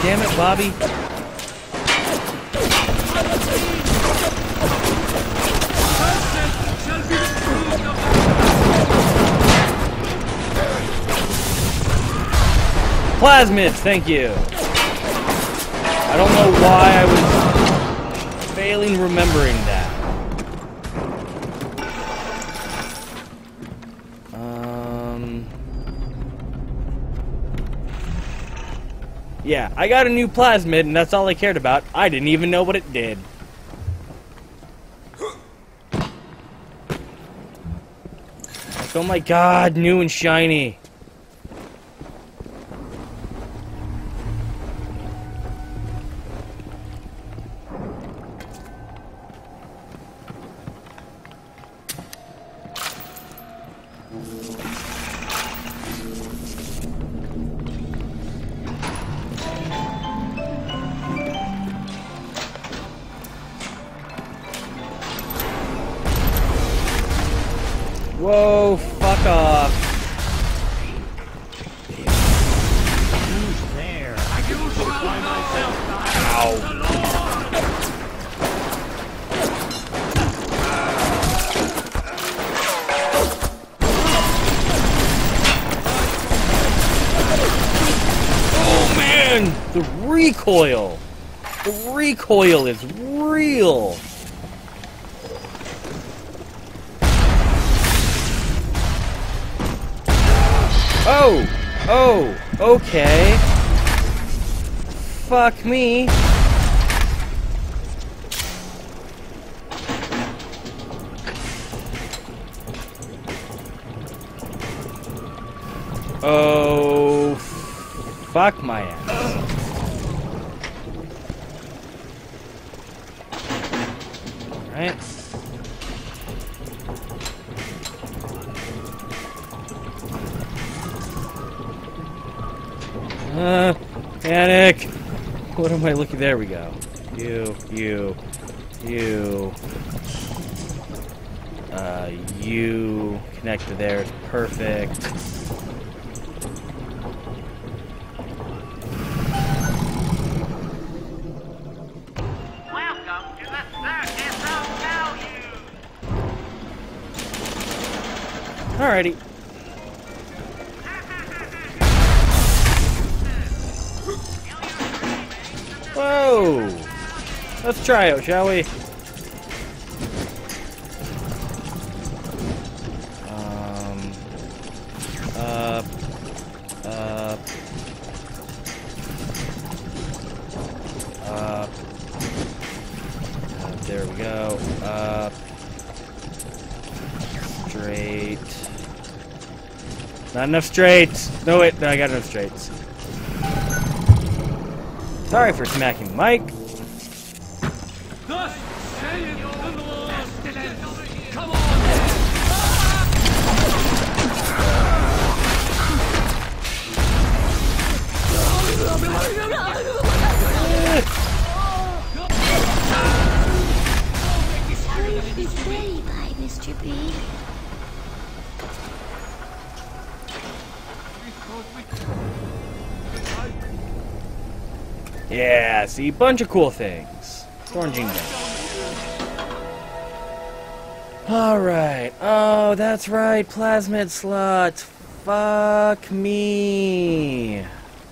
damn it, Bobby. Plasmids, thank you. I don't know why I was failing remembering that. Yeah, I got a new plasmid, and that's all I cared about. I didn't even know what it did. Like, oh my god, new and shiny. Whoa, fuck off. Who's there? I can by myself. Ow. Oh man, the recoil. The recoil is real. Oh, okay. Fuck me. Oh, fuck my ass. Alright. Panic! What am I looking? There we go. You. You connect to there is perfect. Welcome to the Circus of Value. Alrighty. Whoa! Let's try it, shall we? There we go. Straight. Not enough straights. No, wait. No, I got enough straights. Sorry for smacking the mic. Thus saith the Lord. Come on! Please be ready by Mr. B. Yeah, see, bunch of cool things. Stormgene Bank. Alright. Oh, that's right. Plasmid slots. Fuck me.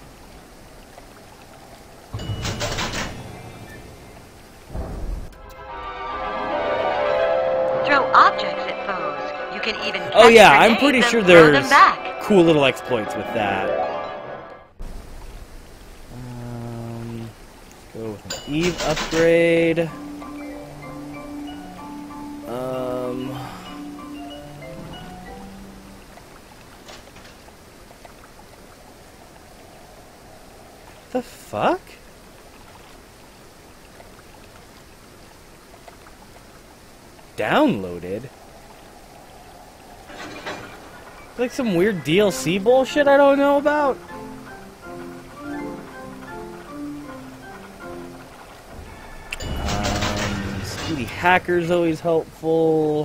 Throw objects at foes. You can even Oh catch yeah, I'm grenades pretty and sure throw them there's back. cool little exploits with that. Go with an Eve upgrade. The fuck? Downloaded? Like some weird DLC bullshit I don't know about? Speedy Hacker's always helpful.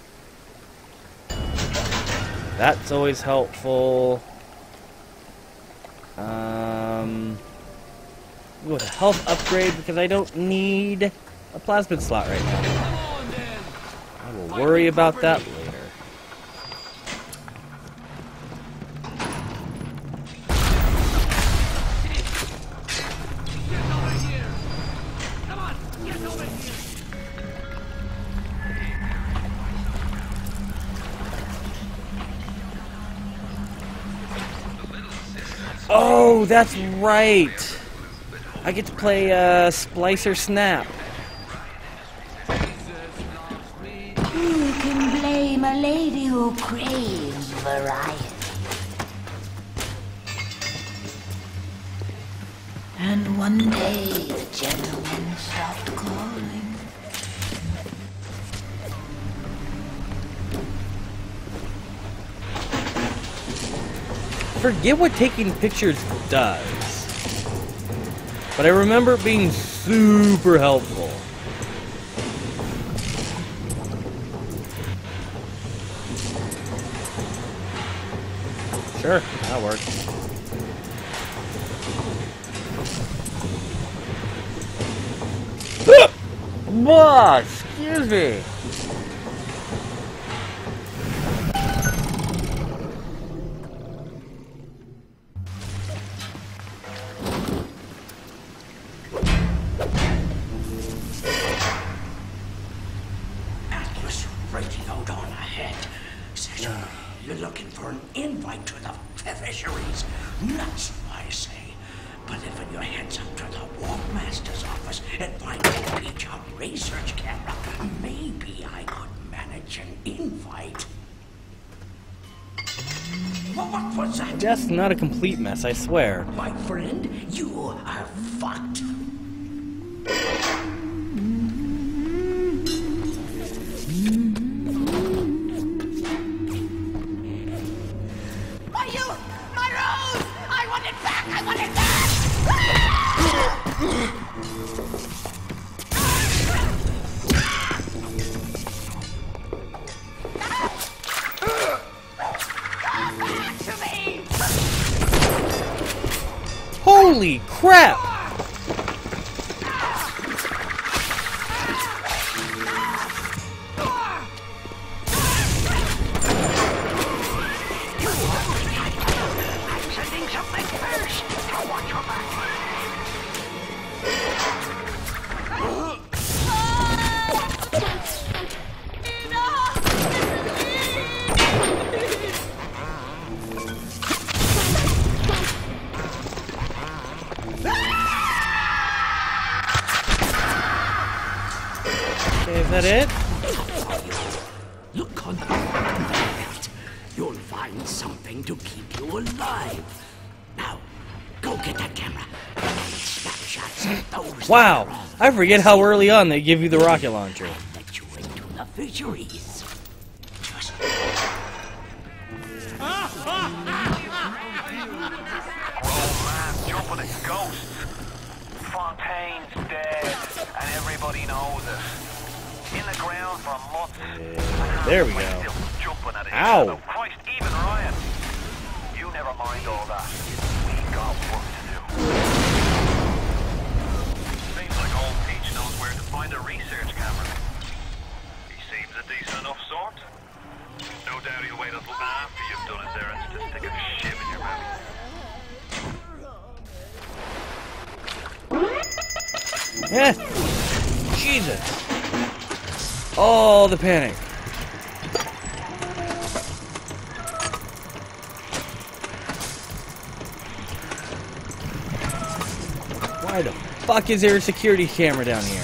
That's always helpful. with a health upgrade because I don't need a plasmid slot right now. I will worry about that later. Oh, that's right. I get to play Splicer Snap. Who can blame a lady who craves variety? And one day the gentleman stopped calling. Forget what taking pictures does, but I remember it being super helpful. Sure, that works. Whoa, excuse me. Atlas radioed on ahead. Says you're looking for an invite to the fisheries. Nuts, I say. But if your heads up to the Walkmaster's office and find a Peach-Up research camera, maybe I could manage an invite. What was that? Just not a complete mess, I swear. My friend, you are fucked. My youth! My rose! I want it back! I want it back! Holy crap! Is that it? Look on the belt. You'll find something to keep you alive. Now, go get that camera. Snapshots of those. Wow, I forget how early on they give you the rocket launcher. Let you into the fisheries. Just... Jumping at ghosts. Fontaine's dead, and everybody knows it. In the ground for months. There we go. Jumping at it. Ow! Christ, even Ryan. You never mind all that. We got work to do. Seems like old Peach knows where to find a research camera. He seems a decent enough sort. No doubt he'll wait until after you've done it there and to stick a shiv in your mouth. Eh, Jesus. Oh, the panic. Why the fuck is there a security camera down here?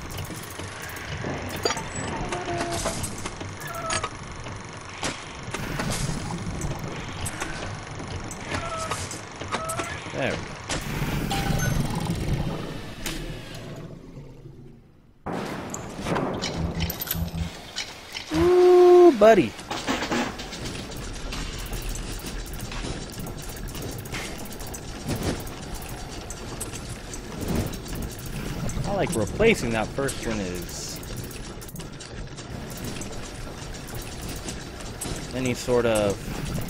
There we go. Buddy. I like replacing that first one is any sort of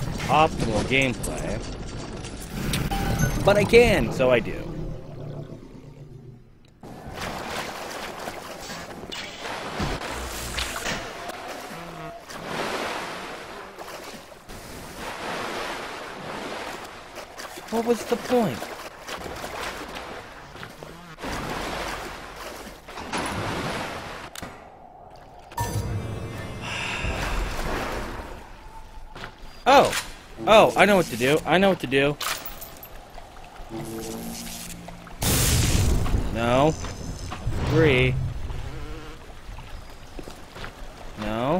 optimal gameplay. But I can, so I do. What was the point? Oh! Oh, I know what to do. I know what to do. No. 3. No.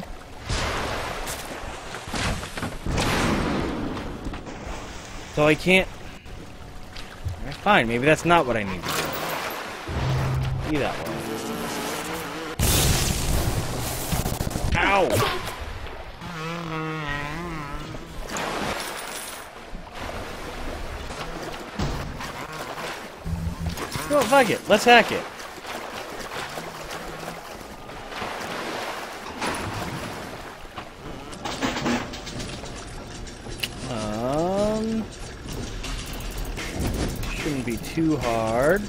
So I can't... Alright, fine, maybe that's not what I need to do. Be that way. Ow! No, fuck it. Let's hack it. Shouldn't be too hard.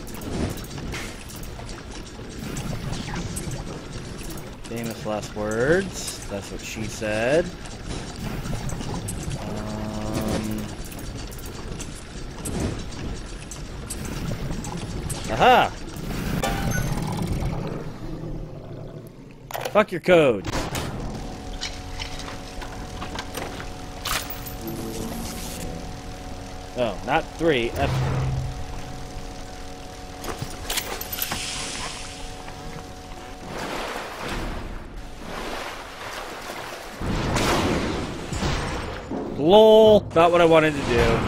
Famous last words. That's what she said. Aha! Fuck your codes. Oh, not 3, F3. LOL, not what I wanted to do.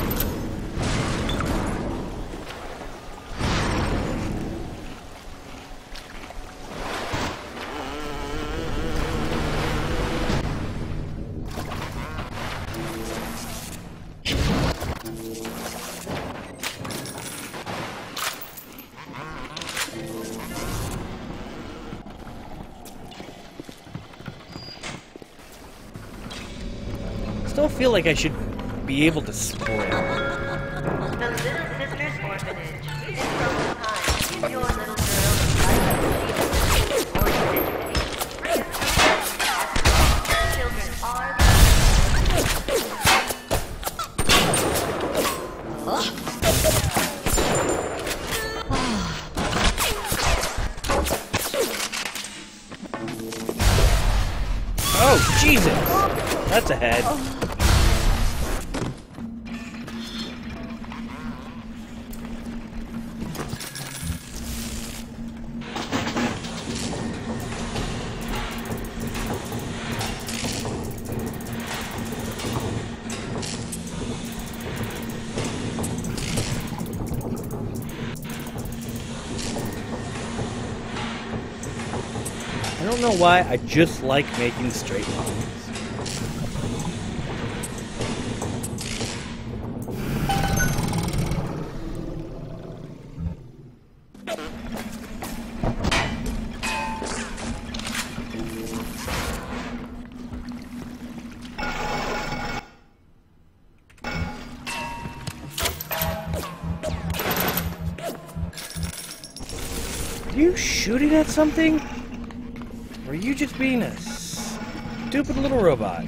Still feel like I should be able to sprint. The Little Sisters Orphanage. It's from behind. Your little girl children are Oh, Jesus! That's a head. I don't know why, I just like making straight lines. Are you shooting at something? Or are you just being a stupid little robot?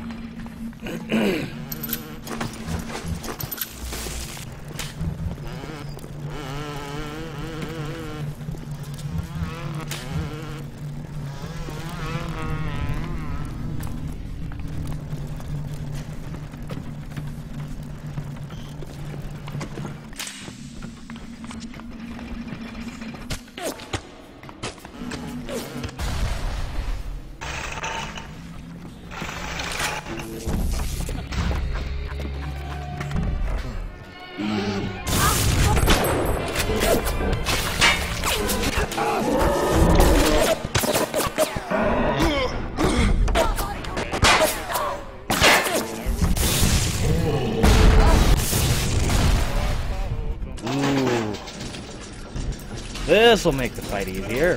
This'll make the fight easier.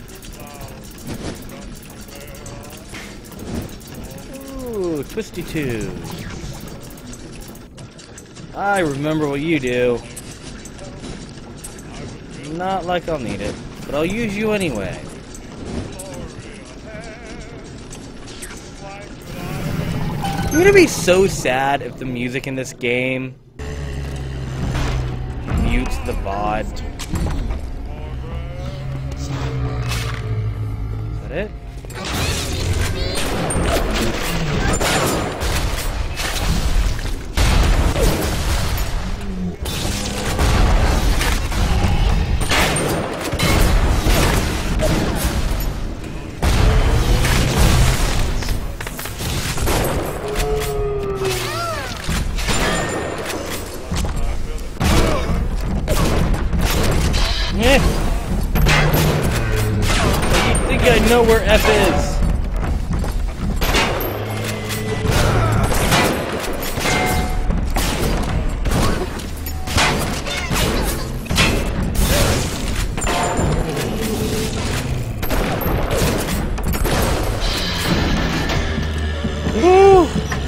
Ooh, twisty two. I remember what you do. Not like I'll need it, but I'll use you anyway. I'm gonna be so sad if the music in this game mutes the VOD. Is that it? I think I know where F is. Woo!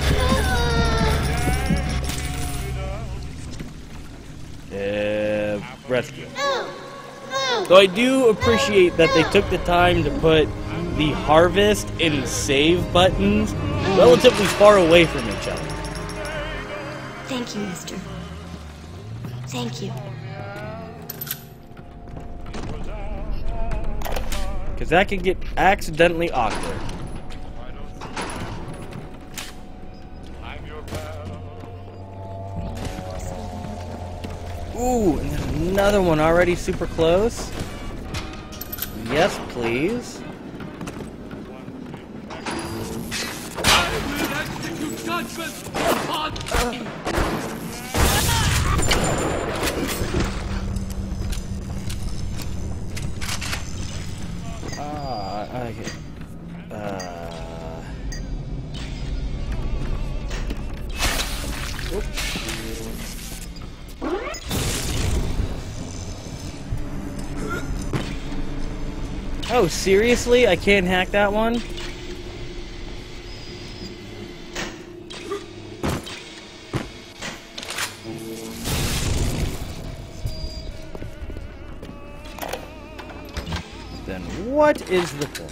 Rescue. So I do appreciate that they took the time to put the harvest and save buttons relatively far away from each other. Thank you, mister. Thank you. Because that can get accidentally awkward. Ooh, and there's another one already super close. Yes, please. Okay. Oh, seriously? I can't hack that one? Then what is the point?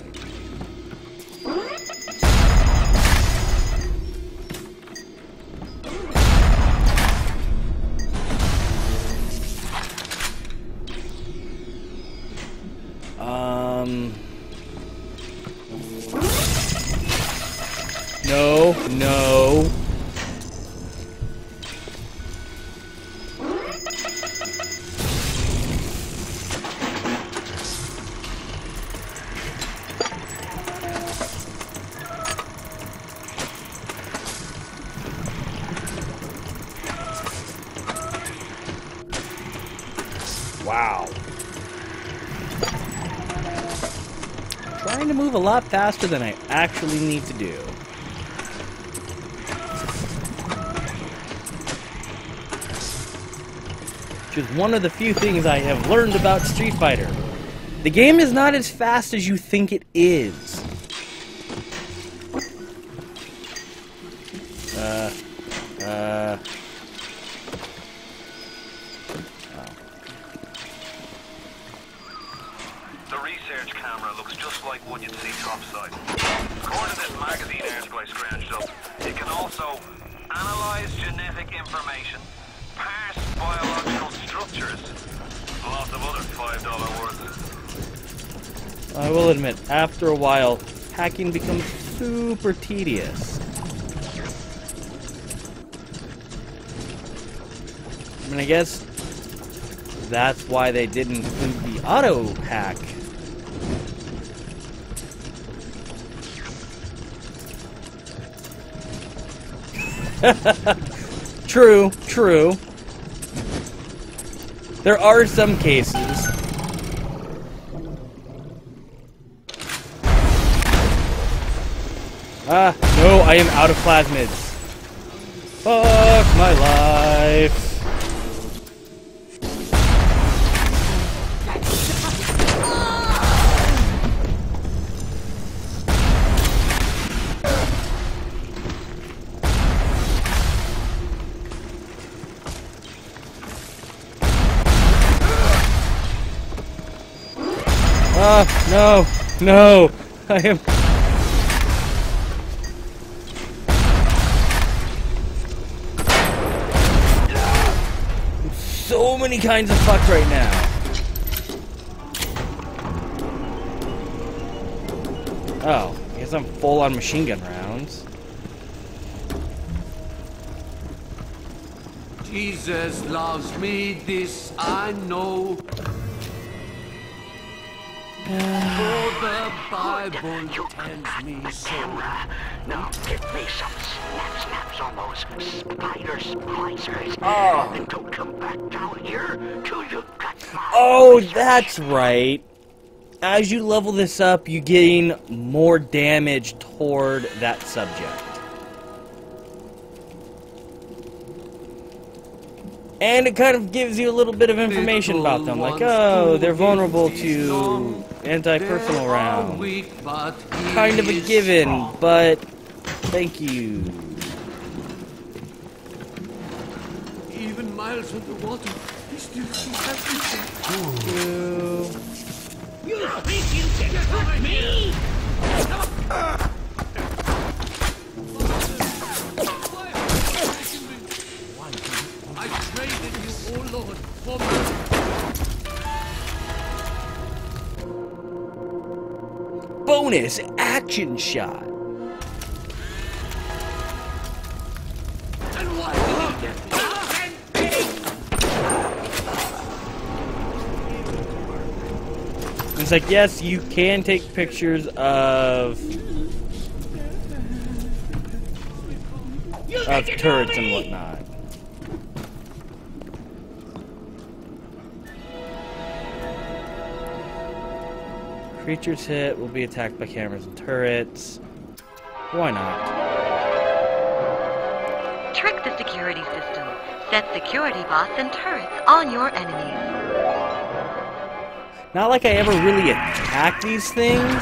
No. Wow. I'm trying to move a lot faster than I actually need to do. Which is one of the few things I have learned about Street Fighter. The game is not as fast as you think it is. The research camera looks just like one you'd see topside. According to this magazine article I scrounged up, it can also analyze genetic information, parse biological structures, lots of other $5 words. I will admit, after a while, hacking becomes super tedious. I mean, I guess that's why they didn't include the auto hack. True. There are some cases. No, I am out of plasmids. Fuck my life. No, I am... so many kinds of fucked right now. Oh, I guess I'm full on machine gun rounds. Jesus loves me, this I know. For the Bible tells me so. Now give me some snaps on those spider splicers. Oh. And don't come back down here till you got my Oh, that's right. As you level this up, you gain more damage toward that subject. And it kind of gives you a little bit of information about them, like, oh, they're vulnerable to anti-personal round. Kind of a given, but thank you. Even miles underwater, he still sees everything. Thank you. You think you can hurt me? I traded you, oh Lord, for my... Bonus action shot. And why did you get me? It's like, yes, you can take pictures of turrets and whatnot. Creatures hit will be attacked by cameras and turrets. Why not? Trick the security system. Set security bots and turrets on your enemies. Not like I ever really attack these things.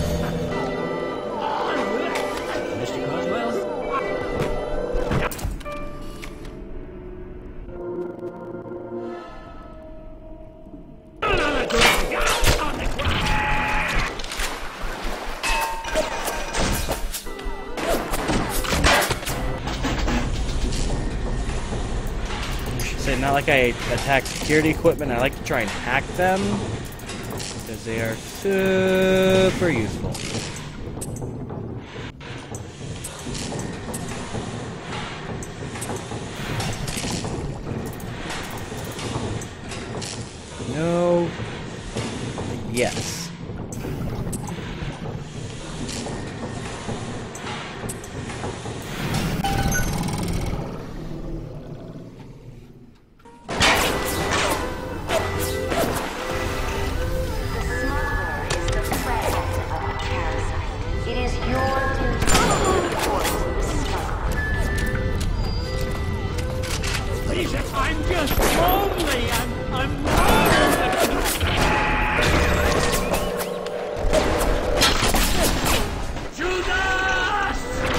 Mr. Coswell? I should say, not like I attack security equipment. I like to try and hack them, because they are super useful. No. Yes. It is your duty to report the smuggler. Please, I'm just lonely. I'm lonely. Judas!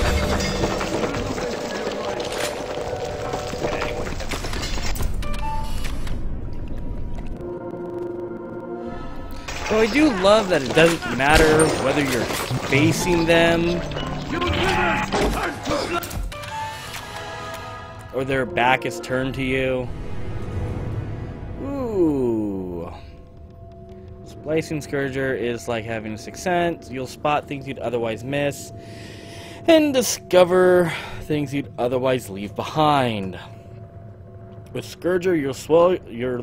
So I do love that it doesn't matter whether you're facing them or their back is turned to you. Ooh. Splicing Scourger is like having a sixth sense. You'll spot things you'd otherwise miss and discover things you'd otherwise leave behind. With Scourger, you'll swell your...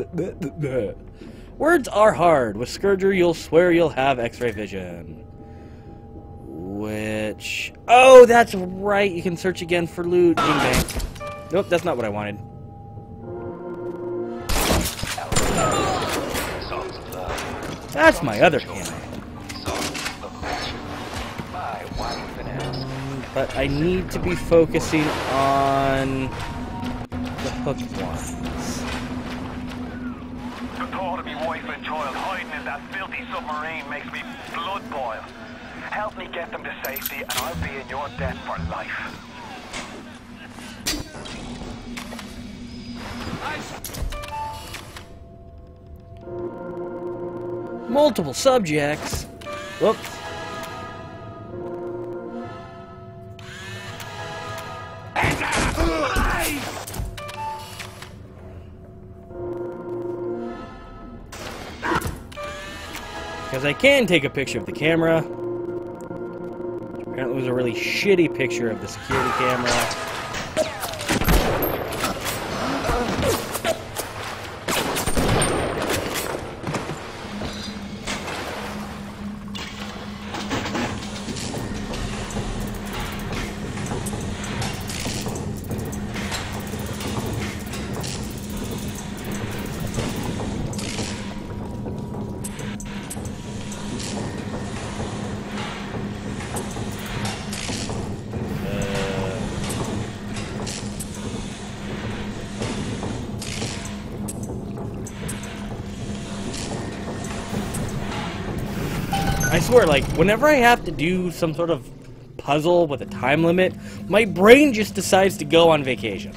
Words are hard. With Scourger, you'll swear you'll have X-ray vision. Which... Oh, that's right. You can search again for loot. Bing bang. Nope, that's not what I wanted. That's my other camera. But I need to be focusing on the hooked ones. The thought of me wife and child hiding in that filthy submarine makes me blood boil. Help me get them to safety and I'll be in your debt for life. Multiple subjects. Whoops. Because I can take a picture of the camera. Apparently it was a really shitty picture of the security camera. I swear, like, whenever I have to do some sort of puzzle with a time limit, my brain just decides to go on vacation.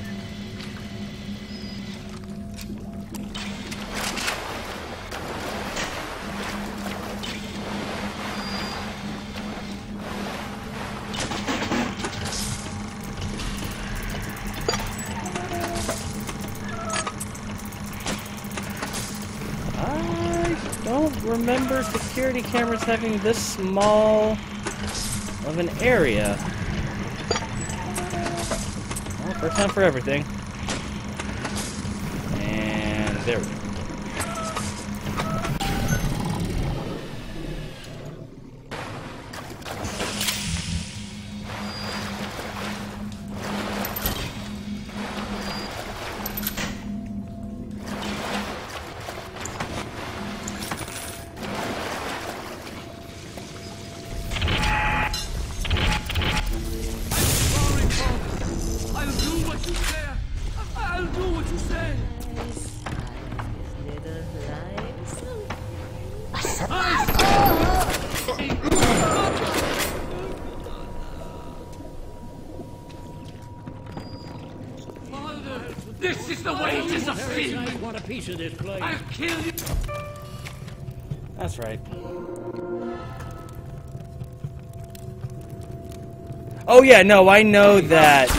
I don't remember security cameras having this small of an area. Well, first time for everything. And there we go. This is the wages of sin. I want a piece of this place. I'll kill you. That's right. Oh yeah, no, I know that.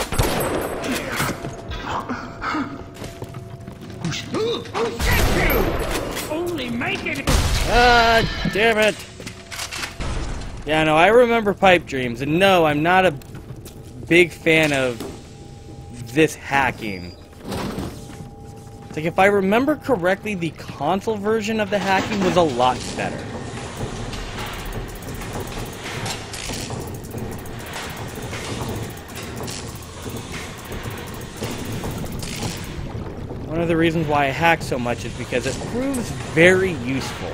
Only make it. Ah, damn it. Yeah, no, I remember Pipe Dreams, and no, I'm not a big fan of this hacking. It's like, if I remember correctly, the console version of the hacking was a lot better. One of the reasons why I hack so much is because it proves very useful.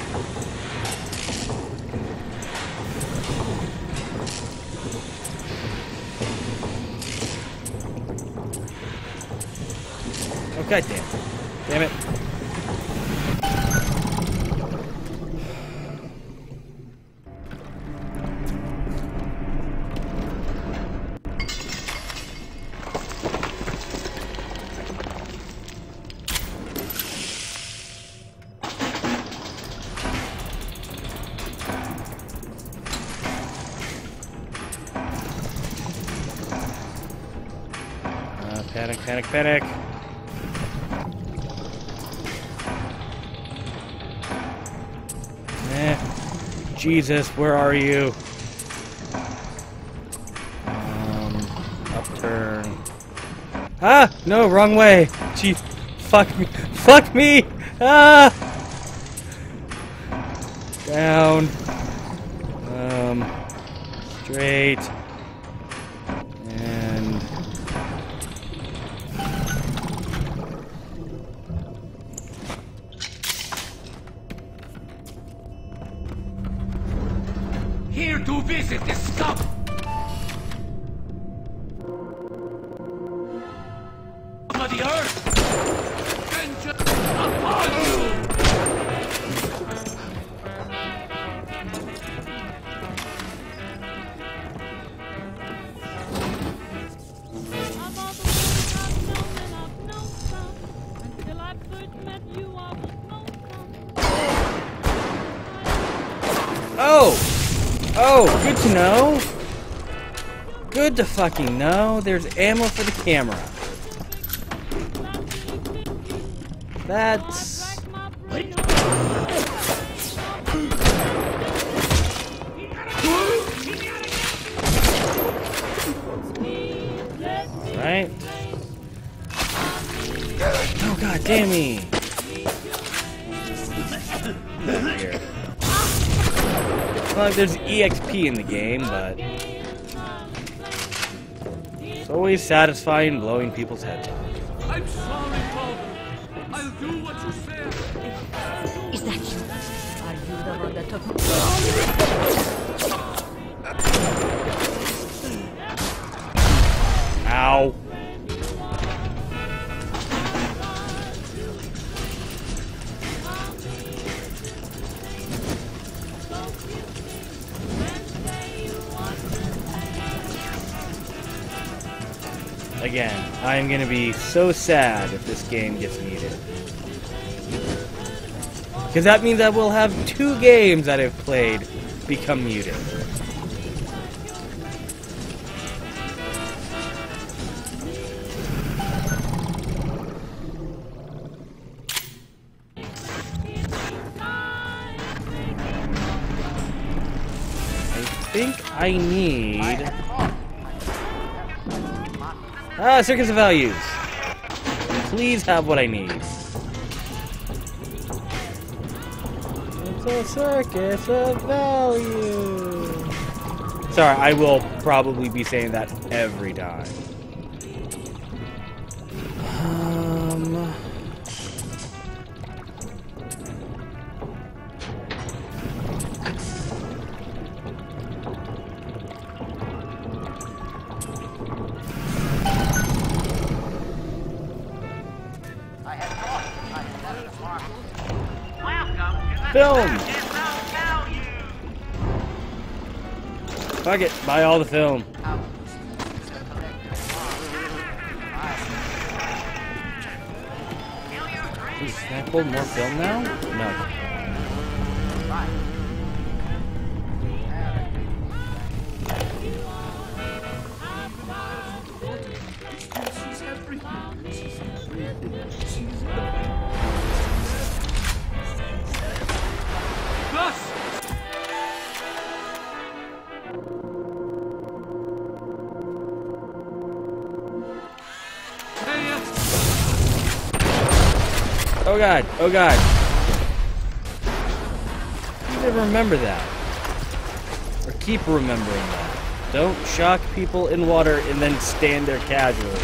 Oh, God damn it. Panic, panic, panic. Jesus, where are you? Upturn. Ah! No, wrong way! Jeez. Fuck me. Fuck me! Ah! Down. Straight. And... Here to visit the scum of the earth. Vengeance upon you. Oh! Oh, good to know. Good to fucking know. There's ammo for the camera. That's... Alright. Oh god damn me! Here. It's not like there's EXP in the game, but it's always satisfying blowing people's heads off. I'm sorry, Father. I'll do what you said. Is that you? Are you the one that took Ow. Again, I am going to be so sad if this game gets muted. Because that means I will have 2 games that I've played become muted. I think I need... Circus of Values. Please have what I need. It's a circus of value. Sorry, I will probably be saying that every time. Film! Fuck it, buy all the film. Jeez, can I pull more film now? No. Oh god, oh god. You never remember that. Or keep remembering that. Don't shock people in water and then stand there casually.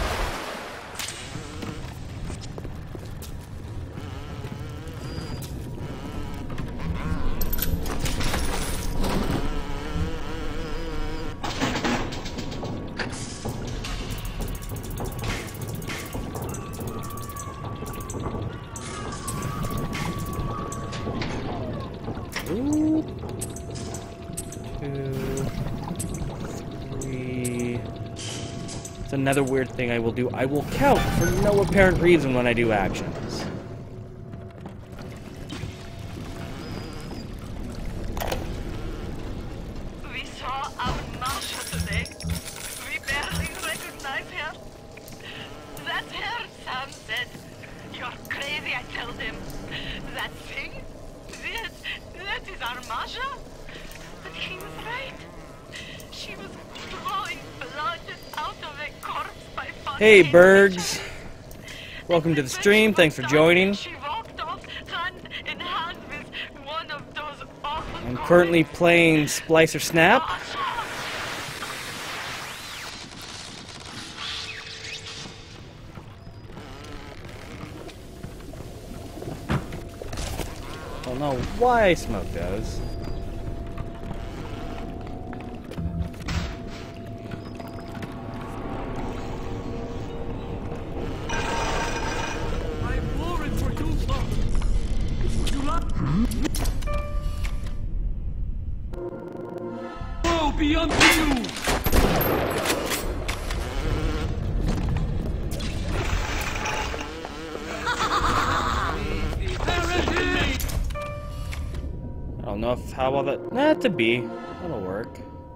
Ooh. 2, 3. It's another weird thing I will do. I will count for no apparent reason when I do actions. We saw our Marsha today. We barely recognize her. That's her, Sam said. You're crazy, I told him. That thing? That is our Marsha? But he was right. She was drawing blood out of a corpse by fun. Hey, Bergs. Welcome to the stream. Thanks for joining. She walked off hand in hand with one of those awful... I'm currently playing Splicer Snap. I don't know why I smoke those. Beyond you! I don't know if how well that. That's a B. That'll work.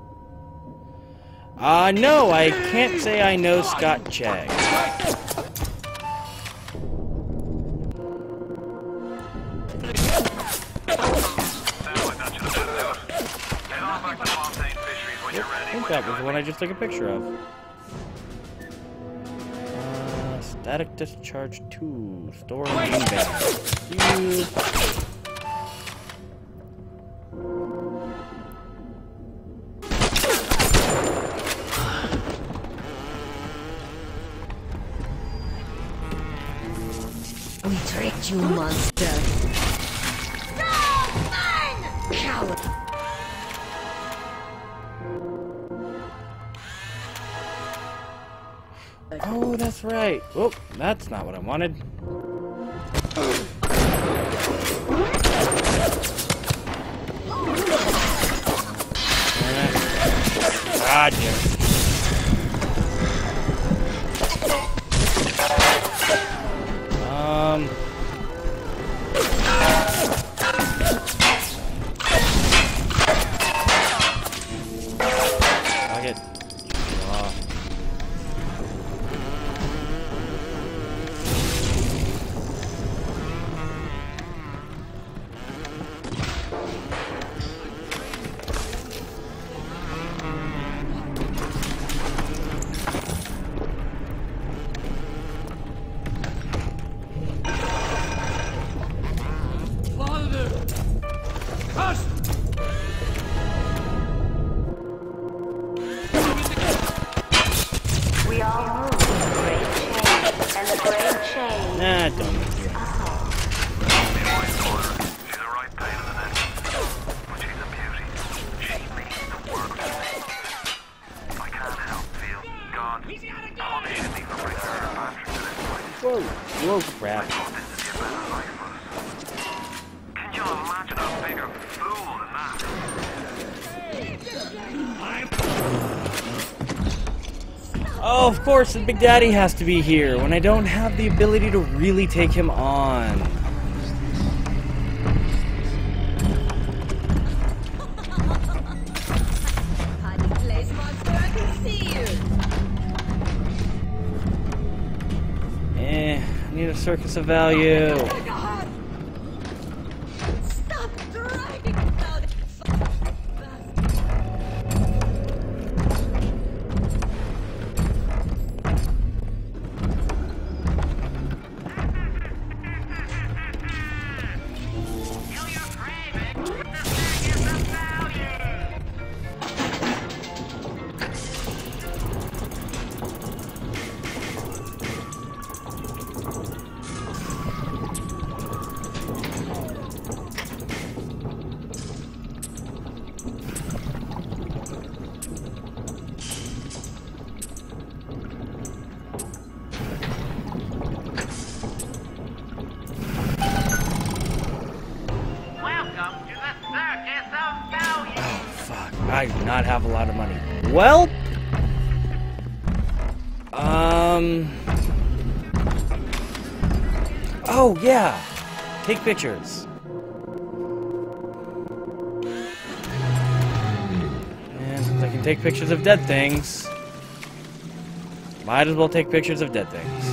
No, I can't say I know Scott Chegg. that was the one I just took a picture of. Static discharge 2. Store and beanbag. We tricked you, monster. Coward. Oh, that's right. Oh, that's not what I wanted. God damn it. Fuck it. We all move in the great chain, and the great chain. Nah, don't make you. She's a right pain in the neck, but she's a beauty. She means the world to me. I can't help feel God punishing me for bringing her bastard to this place. Whoa, whoa, crap. I thought this would be a better life for us. Can you imagine a bigger fool than that? Oh, of course, the Big Daddy has to be here when I don't have the ability to really take him on. I need a circus of value. Stop dragging about it. I do not have a lot of money. Well, oh yeah, take pictures. And since I can take pictures of dead things, might as well take pictures of dead things.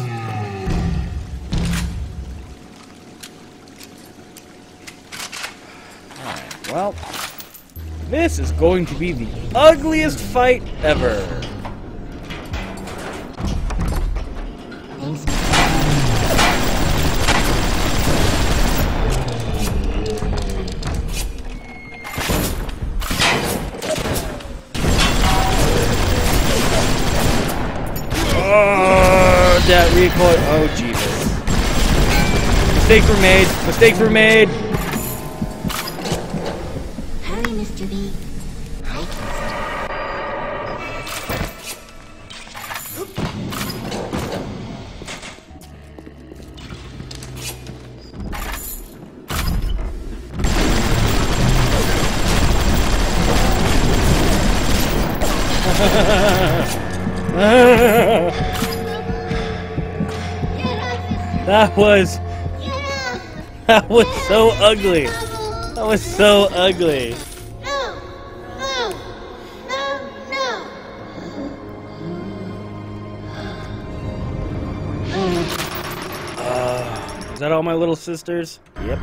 Alright, well, this is going to be the ugliest fight ever. Oh, that recoil. Oh, Jesus. Mistakes were made. Mistakes were made. Hurry, Mr. B. That was so ugly. That was so ugly. Is that all my little sisters? Yep.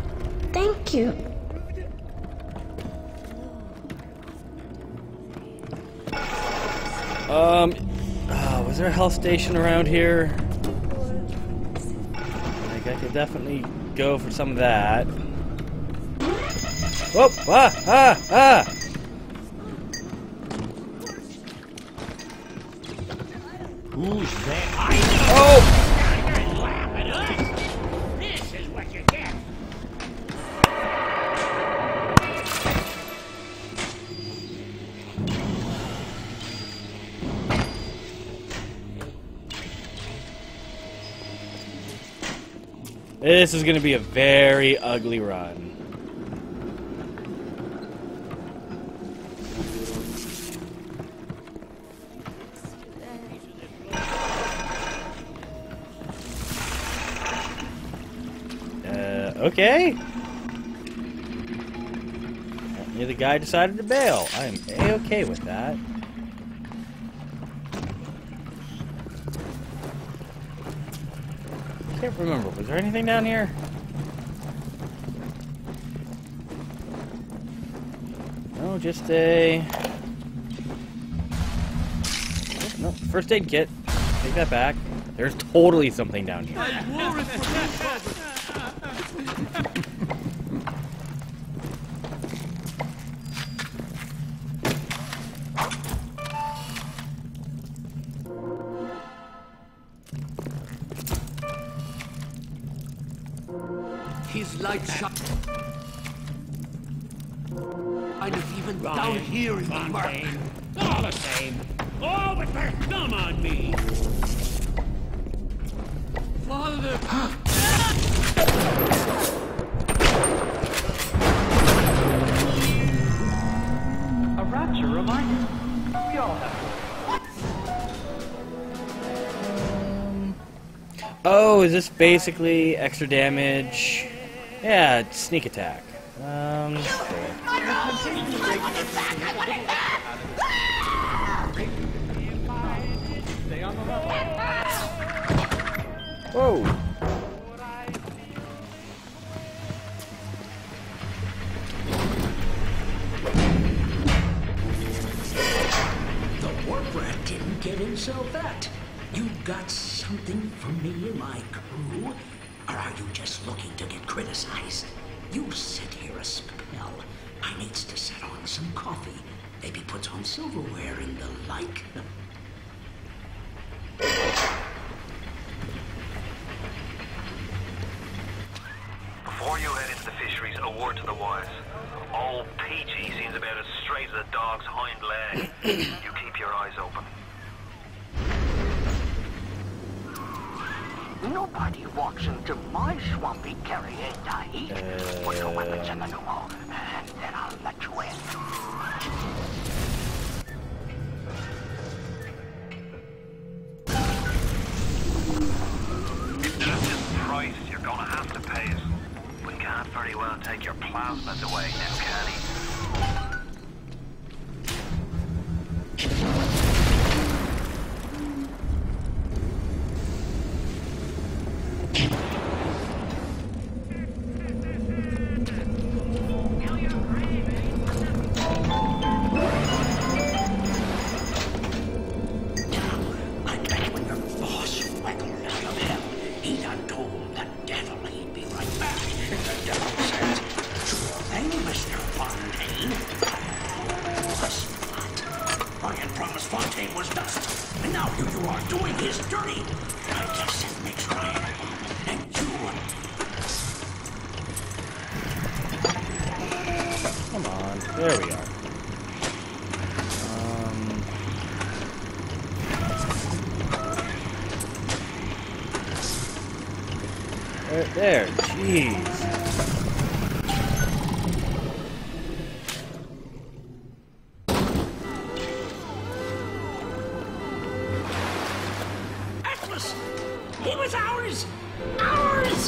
Thank you. Was there a health station around here? Like, I could definitely go for some of that. Whoop! Ah! Who's there? Oh! Laugh at us. This is what you get. This is going to be a very ugly run. Okay. Apparently the guy decided to bail. I am A-okay with that. I can't remember. Was there anything down here? No, just a... No, first aid kit. Take that back. There's totally something down here. His light shot. And it's even down here in the murk. All the same. All but their thumb on me. Father. A rapture reminder. We all have to. Oh, is this basically extra damage? Yeah, it's sneak attack. Whoa. The warp rat didn't get himself that. You got something for me and my crew? Or are you just looking to get criticized? You sit here a spell. I needs to set on some coffee. Maybe put on silverware and the like. Before you head into the fisheries, a word to the wise. Old Peachy seems about as straight as a dog's hind leg. You keep your eyes open. Nobody walks into my swampy carrier-heat. Put your weapons in the pneumo, and then I'll let you in. That's the price you're gonna have to pay it. We can't very well take your plasmas away now, can he? There we are. There, jeez. Atlas! He was ours! Ours!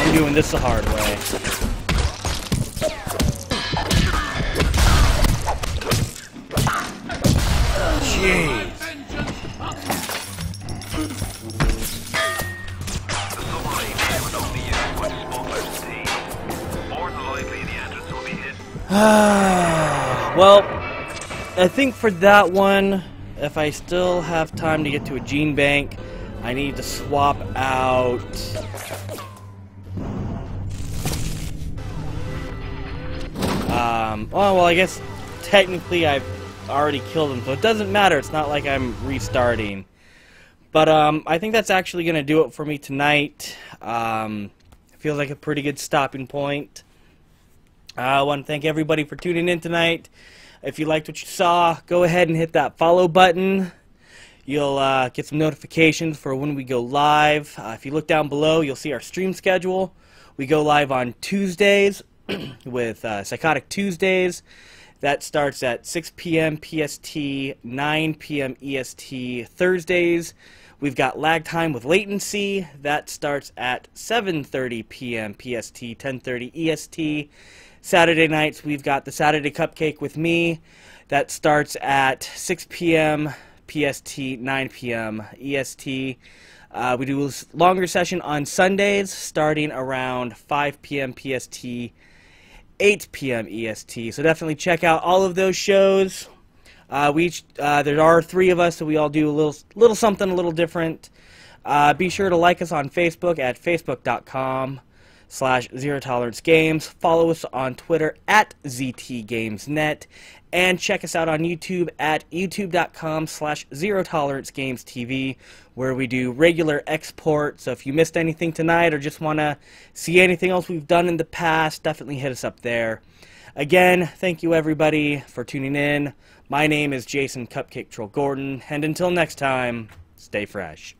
I'm doing this the hard way. Jeez. The submarine would only used by the smuggler's team. More than likely, the entrance will be hidden. Well, I think for that one, if I still have time to get to a gene bank, I need to swap out... oh, well, I guess technically I've already killed him, so it doesn't matter. It's not like I'm restarting. But I think that's actually going to do it for me tonight. It feels like a pretty good stopping point. I want to thank everybody for tuning in tonight. If you liked what you saw, go ahead and hit that follow button. You'll get some notifications for when we go live. If you look down below, you'll see our stream schedule. We go live on Tuesdays with Psychotic Tuesdays. That starts at 6 p.m. PST, 9 p.m. EST. Thursdays, we've got Lag Time with Latency. That starts at 7:30 p.m. PST, 10:30 EST. Saturday nights, we've got the Saturday Cupcake with me. That starts at 6 p.m. PST, 9 p.m. EST. We do a longer session on Sundays, starting around 5 p.m. PST, 8 p.m. EST. So definitely check out all of those shows. There are 3 of us, so we all do a little something a little different. Be sure to like us on Facebook at facebook.com/ZeroToleranceGames. Follow us on Twitter at ZTGamesNet. And check us out on YouTube at youtube.com/ZeroToleranceGamesTV, where we do regular export. So if you missed anything tonight or just want to see anything else we've done in the past, definitely hit us up there. Again, thank you everybody for tuning in. My name is Jason Cupcake Troll Gordon, and until next time, stay fresh.